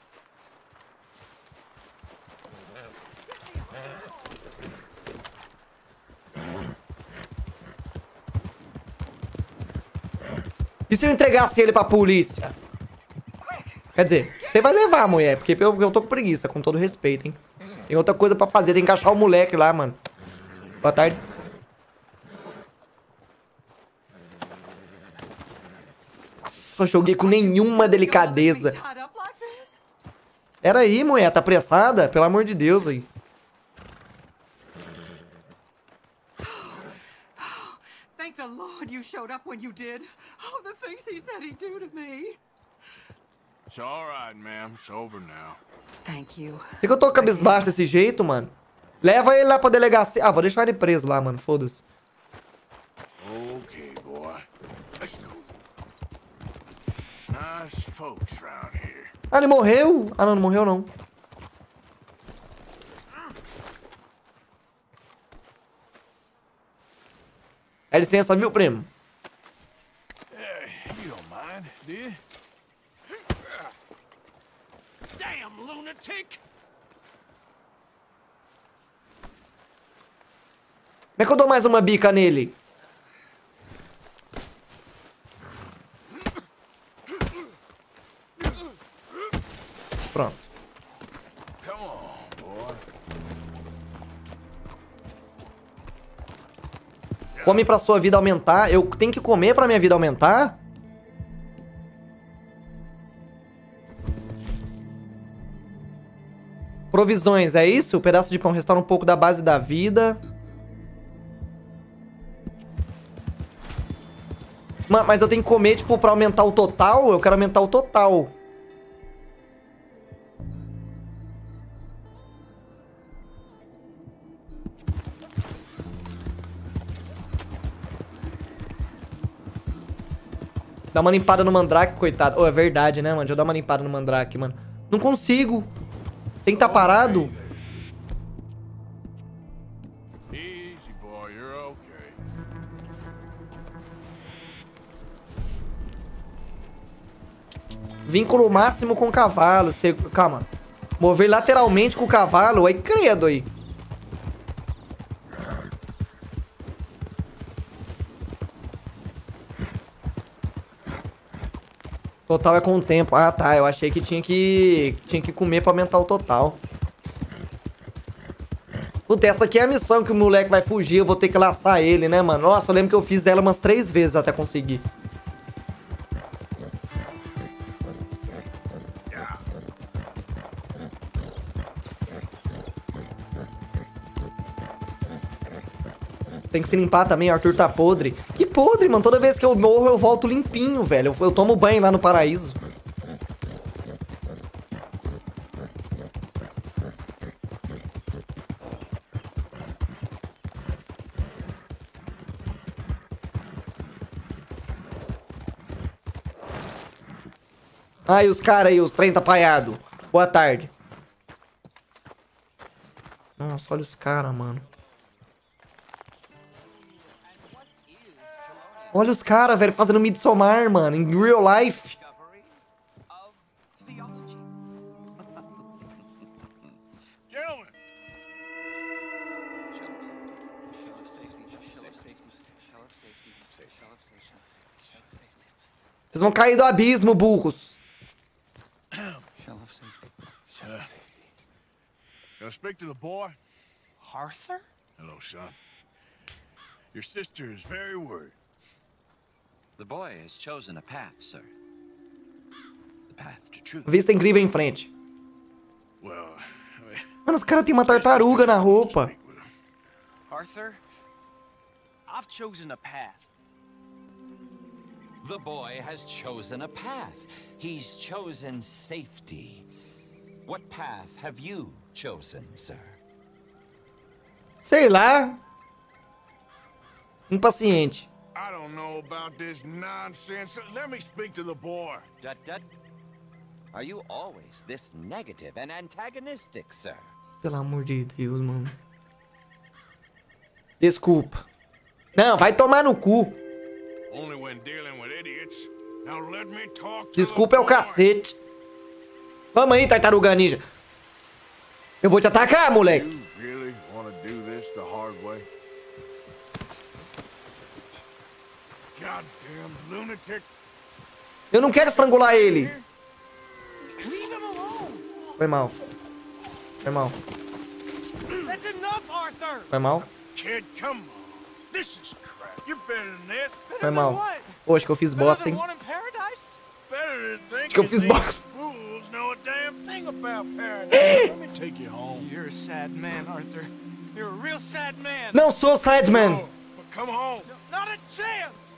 E se eu entregasse ele pra polícia? Quer dizer, você vai levar, mulher, porque eu tô com preguiça, com todo respeito, hein? Tem outra coisa pra fazer, tem que achar o moleque lá, mano. Boa tarde. Nossa, joguei com nenhuma delicadeza. Era aí, mulher, tá apressada? Pelo amor de Deus, aí. Thank the Lord you showed up when you did. Oh, the things he said he'd do to me. It's all right, ma'am. It's over now. Thank you. Por que eu tô cabisbaixo desse jeito, mano? Leva ele lá pra delegacia. Ah, vou deixar ele preso lá, mano. Foda-se. Okay, boy. Let's go. Nice folks round here. Ah, ele morreu? Ah, não, não morreu, não. Dá licença, viu, primo? You don't mind, do you? Damn lunatic! Como é que eu dou mais uma bica nele? Pronto. Come on, boy. Come pra sua vida aumentar. Eu tenho que comer pra minha vida aumentar? Provisões, é isso? O pedaço de pão restaura um pouco da base da vida. Mas eu tenho que comer, tipo, pra aumentar o total? Eu quero aumentar o total. Dá uma limpada no Mandrake, coitado. Oh, é verdade, né, mano? Deixa eu dar uma limpada no Mandrake, mano. Não consigo. Tem que estar parado. Easy, boy. You're okay. Vínculo máximo com o cavalo. Calma. Mover lateralmente com o cavalo. Aí, credo aí. Total é com o tempo. Ah, tá. Eu achei que tinha que comer pra aumentar o total. Puta, essa aqui é a missão que o moleque vai fugir. Eu vou ter que laçar ele, né, mano? Nossa, eu lembro que eu fiz ela umas 3 vezes até conseguir. Tem que se limpar também, o Arthur tá podre. Que podre, mano. Toda vez que eu morro, eu volto limpinho, velho. Eu tomo banho lá no paraíso. Ah, e os caras aí, os 30 apaiados. Boa tarde. Nossa, olha os caras, mano. Olha os caras, velho, fazendo Midsommar, mano, em real life. Vocês vão cair do abismo, burros. Gonna speak to the boy? Arthur? Hello, son. Your sister is very worried. The boy has chosen a path, sir. The path to truth. Vista incrível em frente. Well, Mano, os caras têm uma tartaruga na roupa. Arthur, I've chosen a path. The boy has chosen a path. He's chosen safety. What path have you chosen, sir? Sei lá. Impaciente. I don't know about this nonsense. Let me speak to the boy. Dut. Are you always this negative and antagonistic, sir? Pelo amor de Deus, mano. Desculpa. Não, vai tomar no cu. Only when dealing with idiots. Now let me talk to Desculpa é o cacete. Vamos aí, tartaruga ninja. Eu vou te atacar, moleque. You really want to do this the hard way? Goddamn lunatic. Eu não quero estrangular ele. Foi mal. Foi mal. That's enough, Arthur. Foi mal. Kid, come on. This is crap. You're better than this. Foi mal. Pô, acho que eu fiz bosta, hein? Better than Acho que eu fiz bosta. fools know a damn thing about paradise. Let me take you home. You're a sad man, Arthur. You're a real sad man. Não sou Sideman. come home. Not a chance!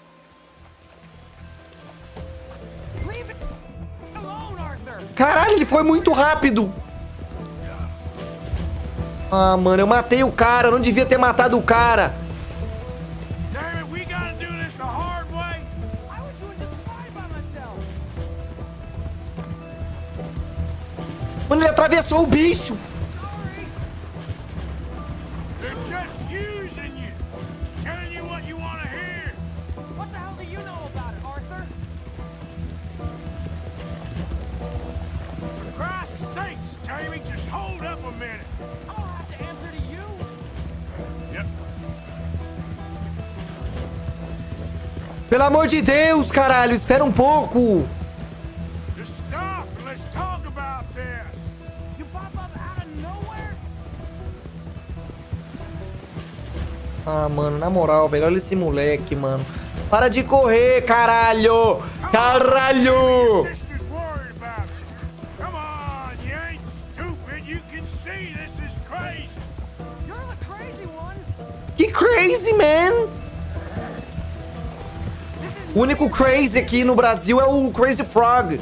Leave it alone, Arthur! Caralho, ele foi muito rápido. Ah, mano, eu matei o cara. Eu não devia ter matado o cara. Damn it, we gotta do this the hard way. I was doing just fine by myself. Mano, ele atravessou o bicho. They're just using you. Telling you what you want to hear. What the hell do you know about it, Arthur? For Christ's sakes, Jamie, just hold up a minute. I don't have to answer to you. Yep. Pelo amor de Deus, caralho, espera um pouco. Just stop and let's talk about this. You pop up out of nowhere? Ah, mano, na moral, velho, olha esse moleque, mano. Para de correr, caralho! Caralho! Sister's worried about you. Come on, you ain't stupid. You can see this is crazy. You're the crazy one. Que crazy, man! O único crazy aqui no Brasil é o Crazy Frog.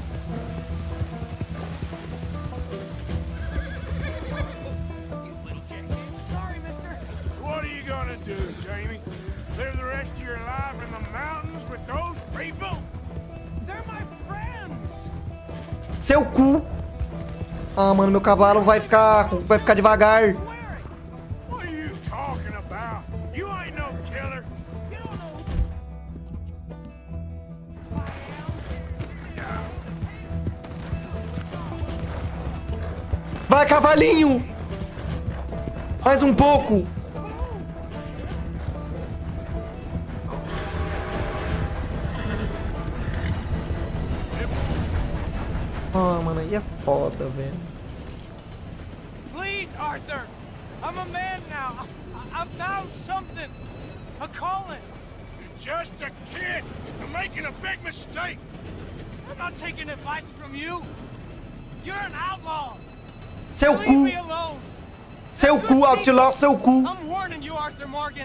Sorry, mister. What are you gonna do, Jamie? Live the rest of your life in the mountains with those people? They're my friends. Seu cu! Ah, mano, meu cavalo vai ficar devagar. What are you talking about? You ain't no killer. You don't know. Vai, cavalinho! Mais um pouco! Ah, mano, aí é foda, velho. Please, Arthur. I'm a man now. I found something. A calling. You're just a kid. You're making a big mistake. I'm not taking advice from you. You're an outlaw. Seu Leave cu! me alone. Seu cu, outlaw, seu cu! I'm warning you, Arthur Morgan.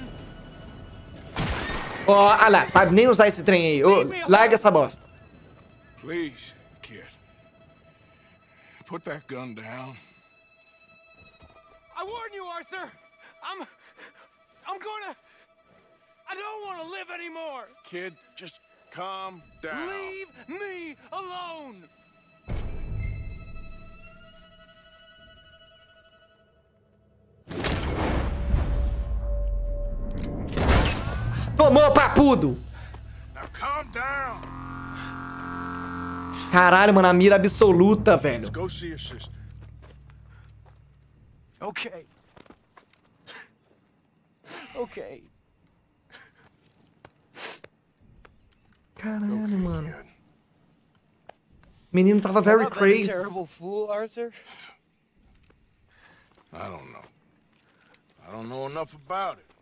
Ó, ah lá, sabe nem usar esse trem aí. Ô, larga essa bosta. Please, kid. Put that gun down. I warn you, Arthur. I'm gonna. I don't want to live anymore. Kid, just calm down. Leave me alone. Tomou, papudo! Now calm down. Caralho, mano, a mira absoluta, velho. Let's go see your sister. Okay. Okay. Caralho, mano. O menino tava very crazy. Terrible fool, Arthur. I don't know. I don't know enough about it.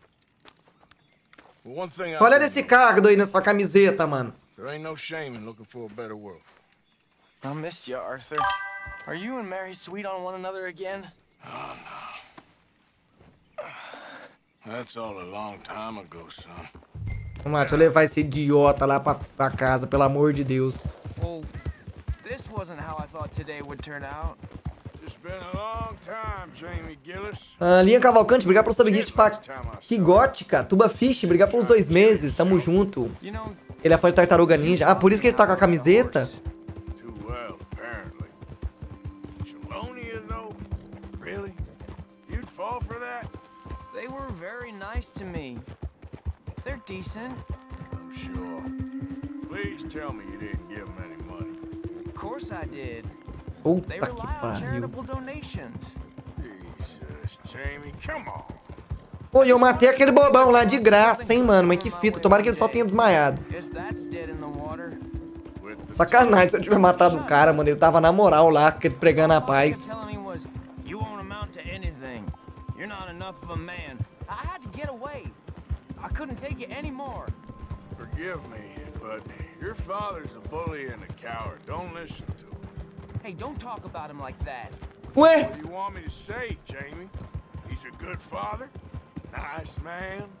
But one thing Olha desse cardo aí na sua camiseta, mano. there ain't no shame in looking for a better world. I missed you, Arthur. Are you and Mary sweet on one another again? Oh, no. That's all a long time ago, son. Vamos lá, deixa eu levar esse idiota lá pra casa, pelo amor de Deus. Well, this wasn't how I thought today would turn out. It's been a long time, Jamie Gillis. Linha Cavalcante, obrigado pelo subgift pra Que Gótica. Tuba Fish, obrigado pelos 2 meses. Tamo junto. Ele é fã de Tartaruga Ninja. Ah, por isso que ele tá com a camiseta? Too well, apparently. Chelonia, though? Really? You'd fall for that? They were very nice to me. They're decent. I'm sure. Please tell me you didn't give them any money. Of course I did. Puta They que rely on pariu. charitable donations. Jesus, Jamie, come on. Pô, e eu matei aquele bobão lá de graça, hein, mano. Mas que fita. Tomara que ele só tenha desmaiado. Guess that's dead in the water. Sacanagem se eu tiver matado o cara, mano. Ele tava na moral lá, pregando a paz. Telling me was, you won't amount to anything. You're not enough of a man. I had to get away. I couldn't take it anymore. Forgive me, but your father's a bully and a coward. Don't listen to him. Hey, don't talk about him like that. Ué? What do you want me to say, Jamie? He's a good father? Nice man?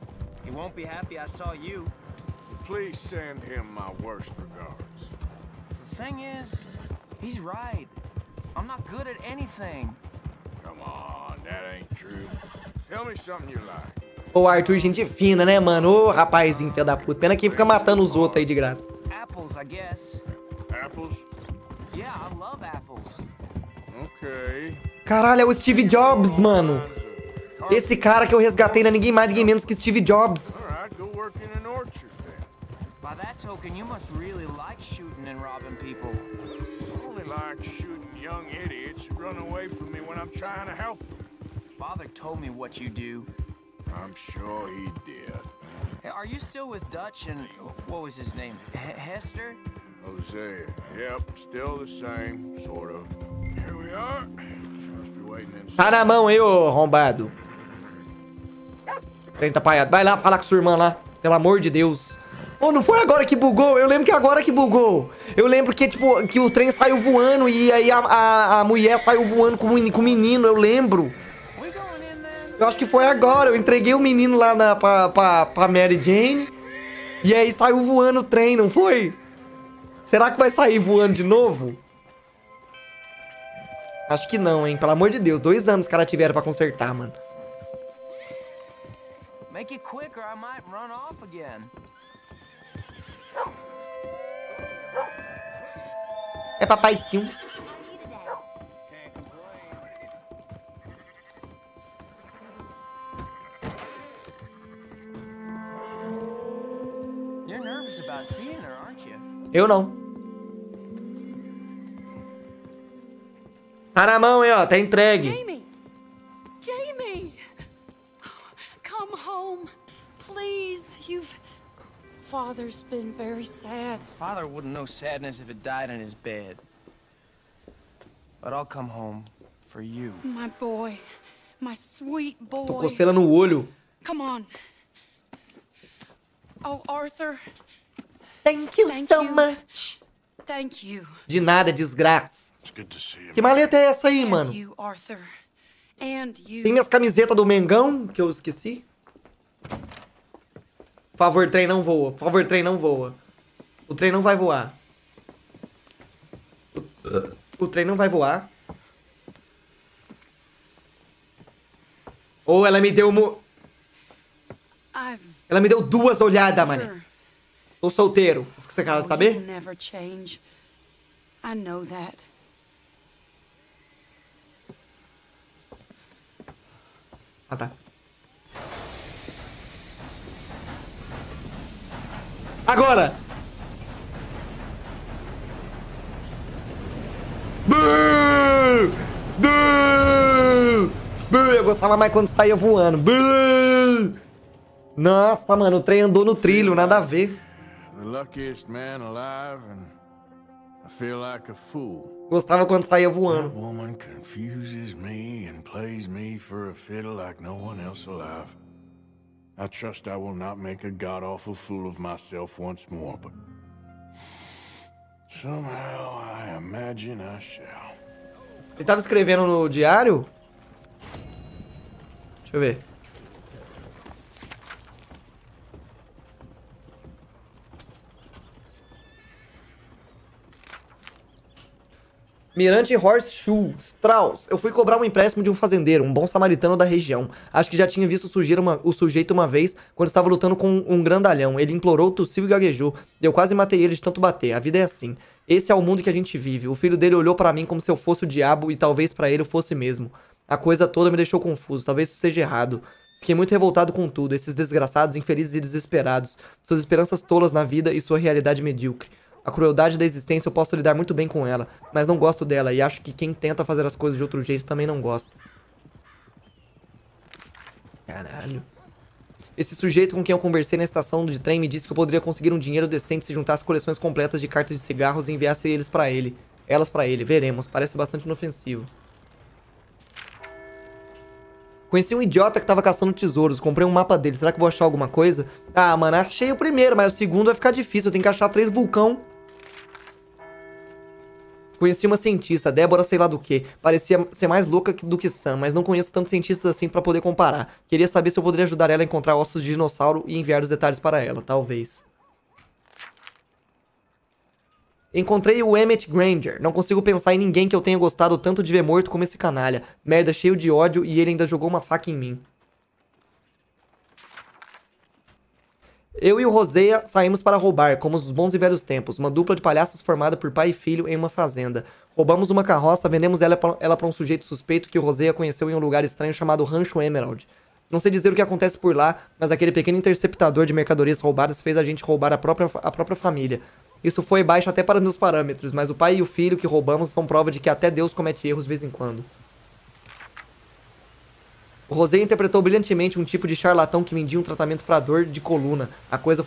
He won't be happy I saw you. Please send him my worst regards. The thing is, he's right. I'm not good at anything. Come on, that ain't true. Tell me something you like. Ô, Arthur, gente fina, né, mano? Ô, rapazinho, filho da puta. Pena quem fica matando os outros aí de graça. Apples, I guess. Apples? Yeah, I love apples. Okay. Caralho, é o Steve Jobs, mano. Esse cara que eu resgatei não é ninguém mais, ninguém menos que Steve Jobs. Alright, go work in an orchard then. By that token, you must really like shooting and robbing people. I only like shooting young idiots who run away from me when I'm trying to help them. Father told me what you do. I'm sure he did. Hey, are you still with Dutch and what was his name? Hester? Hosea. Yep, still the same, sort of. Here we are. Must be waiting inside. Tá na mão aí, ô arrombado. Tenta paiado. Vai lá falar com sua irmã lá. Pelo amor de Deus. Ô, não foi agora que bugou? Eu lembro que agora que bugou. Eu lembro que, tipo, que o trem saiu voando e aí a mulher saiu voando com o menino, eu lembro. Eu acho que foi agora. Eu entreguei o menino lá pra Mary Jane. E aí saiu voando o trem, não foi? Será que vai sair voando de novo? Acho que não, hein? Pelo amor de Deus. 2 anos os caras tiveram pra consertar, mano. Make it quick or I might run off again. É papaizinho. You're nervous about seeing her, aren't you? Eu não. Tá na mão aí, ó. Tá entregue. Jamie! Jamie! Come home. Please, Father's been very sad. Father wouldn't know sadness if it died in his bed. But I'll come home for you. My boy. My sweet boy. Tô coceira no olho. Come on. Oh, Arthur. Thank you so much. Thank you. De nada, desgraça. Que maleta é essa aí, mano? You, Arthur. And you. Tem minhas camisetas do Mengão, que eu esqueci. Por favor, trem não voa. Por favor, trem não voa. O trem não vai voar. O trem não vai voar. Ou ela me deu Ela me deu 2 olhadas, mano. Tô solteiro. Isso que você quer saber? Never change. I know that. Ah, tá. Agora! Buh! Buh! Buh! Eu gostava mais quando saía voando. Buh! Nossa, mano, o trem andou no trilho, nada a ver. The luckiest man alive, and I feel like a fool. Gostava quando saía voando. That woman confuses me and plays me for a fiddle like no one else alive. I trust I will not make a god-awful fool of myself once more, but somehow I imagine I shall. Ele tava escrevendo no diário? Deixa eu ver. Mirante Horseshoe, Strauss. Eu fui cobrar um empréstimo de um fazendeiro, um bom samaritano da região. Acho que já tinha visto o sujeito uma vez, quando estava lutando com um grandalhão. Ele implorou, tossiu e gaguejou. Eu quase matei ele de tanto bater. A vida é assim. Esse é o mundo que a gente vive. O filho dele olhou pra mim como se eu fosse o diabo e talvez pra ele eu fosse mesmo. A coisa toda me deixou confuso. Talvez isso seja errado. Fiquei muito revoltado com tudo. Esses desgraçados, infelizes e desesperados. Suas esperanças tolas na vida e sua realidade medíocre. A crueldade da existência eu posso lidar muito bem com ela, mas não gosto dela e acho que quem tenta fazer as coisas de outro jeito também não gosta. Caralho. Esse sujeito com quem eu conversei na estação de trem me disse que eu poderia conseguir um dinheiro decente se juntasse coleções completas de cartas de cigarros e enviasse elas pra ele. Veremos, parece bastante inofensivo. Conheci um idiota que tava caçando tesouros, comprei um mapa dele, será que eu vou achar alguma coisa? Ah, mano, achei o primeiro, mas o segundo vai ficar difícil, eu tenho que achar 3 vulcão. Conheci uma cientista, Débora sei lá do que. Parecia ser mais louca do que Sam, mas não conheço tantos cientistas assim pra poder comparar. Queria saber se eu poderia ajudar ela a encontrar ossos de dinossauro e enviar os detalhes para ela, talvez. Encontrei o Emmett Granger. Não consigo pensar em ninguém que eu tenha gostado tanto de ver morto como esse canalha. Merda, cheio de ódio e ele ainda jogou uma faca em mim. Eu e o Roseia saímos para roubar, como nos bons e velhos tempos, uma dupla de palhaços formada por pai e filho em uma fazenda. Roubamos uma carroça, vendemos ela para um sujeito suspeito que o Roseia conheceu em um lugar estranho chamado Rancho Emerald. Não sei dizer o que acontece por lá, mas aquele pequeno interceptador de mercadorias roubadas fez a gente roubar a própria família. Isso foi baixo até para meus parâmetros, mas o pai e o filho que roubamos são prova de que até Deus comete erros de vez em quando. O Roseia interpretou brilhantemente um tipo de charlatão que vendia um tratamento para dor de coluna. A coisa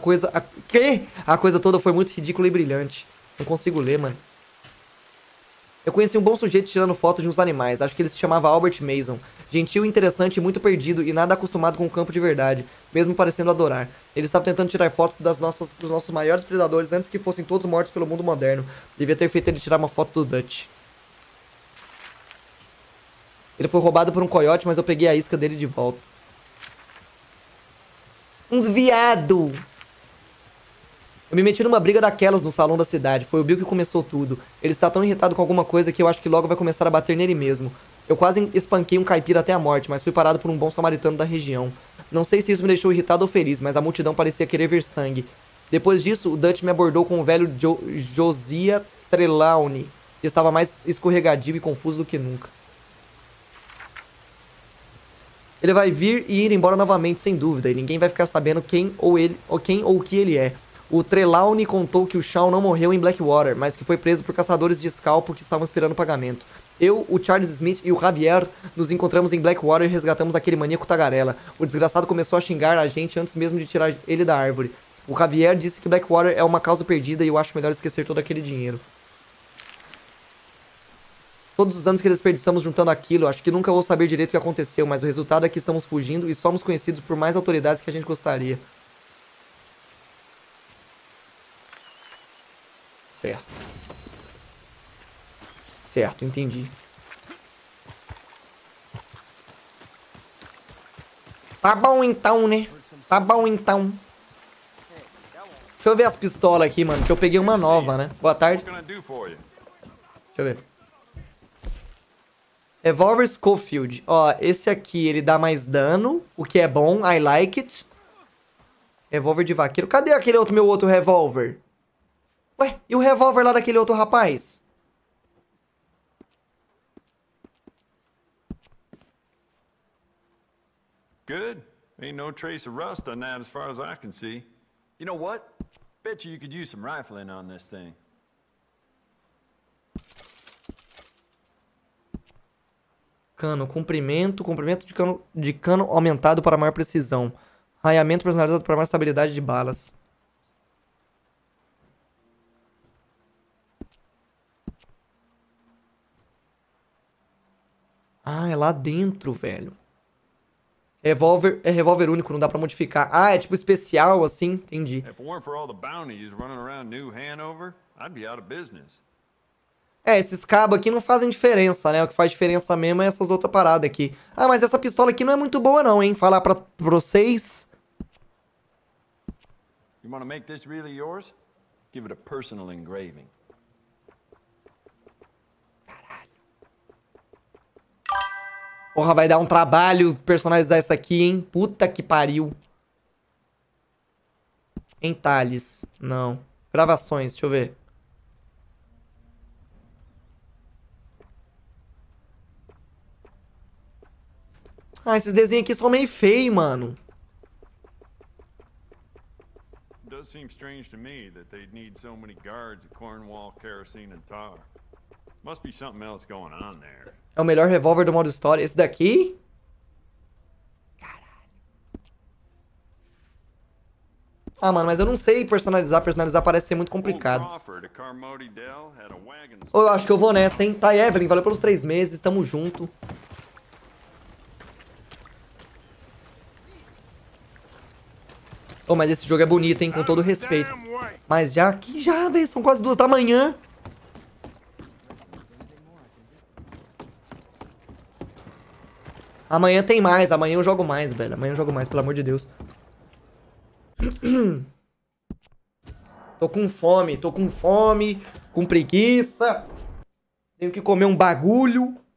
toda foi muito ridícula e brilhante. Não consigo ler, mano. Eu conheci um bom sujeito tirando fotos de uns animais. Acho que ele se chamava Albert Mason. Gentil, interessante, muito perdido e nada acostumado com o campo de verdade, mesmo parecendo adorar. Ele estava tentando tirar fotos dos nossos maiores predadores antes que fossem todos mortos pelo mundo moderno. Devia ter feito ele tirar uma foto do Dutch. Ele foi roubado por um coiote, mas eu peguei a isca dele de volta. Uns viado! Eu me meti numa briga daquelas no salão da cidade. Foi o Bill que começou tudo. Ele está tão irritado com alguma coisa que eu acho que logo vai começar a bater nele mesmo. Eu quase espanquei um caipira até a morte, mas fui parado por um bom samaritano da região. Não sei se isso me deixou irritado ou feliz, mas a multidão parecia querer ver sangue. Depois disso, o Dutch me abordou com o velho Josiah Trelawney, que estava mais escorregadio e confuso do que nunca. Ele vai vir e ir embora novamente, sem dúvida, e ninguém vai ficar sabendo quem ou o que ele é. O Trelawney contou que o Shawn não morreu em Blackwater, mas que foi preso por caçadores de escalpo que estavam esperando pagamento. Eu, o Charles Smith e o Javier nos encontramos em Blackwater e resgatamos aquele maníaco tagarela. O desgraçado começou a xingar a gente antes mesmo de tirar ele da árvore. O Javier disse que Blackwater é uma causa perdida e eu acho melhor esquecer todo aquele dinheiro. Todos os anos que desperdiçamos juntando aquilo, acho que nunca vou saber direito o que aconteceu, mas o resultado é que estamos fugindo e somos conhecidos por mais autoridades que a gente gostaria. Certo. Certo, entendi. Tá bom então, né? Tá bom então. Deixa eu ver as pistolas aqui, mano, que eu peguei uma nova, né? Boa tarde. Deixa eu ver. Revolver Schofield. Ó, esse aqui, ele dá mais dano, o que é bom, I like it. Revolver de vaqueiro. Cadê aquele meu outro revólver? Ué, e o revólver lá daquele outro rapaz? Good. Ain't no trace of rust on that as far as I can see. You know what? Bet you could use some rifling on this thing. Cano, comprimento de cano aumentado para maior precisão. Raiamento personalizado para maior estabilidade de balas. Ah, é lá dentro, velho. Revólver é revólver único, não dá pra modificar. Ah, é tipo especial, assim? Entendi. If it weren't for all the bounties running around New Hanover, I'd be out of business. É, esses cabos aqui não fazem diferença, né? O que faz diferença mesmo é essas outras paradas aqui. Ah, mas essa pistola aqui não é muito boa não, hein? Falar pra vocês. You wanna make this really yours? Give it a personal engraving. Porra, vai dar um trabalho personalizar isso aqui, hein? Puta que pariu. Entalhes. Não. Gravações, deixa eu ver. Ah, esses desenhos aqui são meio feios, mano. It does seem strange to me that they'd need so many guards of Cornwall, kerosene and tar. Must be something else going on there. É o melhor revólver do modo história. Esse daqui? Caralho. Ah, mano, mas eu não sei personalizar. Personalizar parece ser muito complicado. Ou eu acho que eu vou nessa, hein? Tá, Evelyn, valeu pelos 3 meses. Tamo junto. Oh, mas esse jogo é bonito, hein? Com todo respeito. Mas já aqui já, velho. São quase 2 da manhã. Amanhã tem mais, amanhã eu jogo mais, velho. Amanhã eu jogo mais, pelo amor de Deus. Tô com fome, com preguiça. Tenho que comer um bagulho.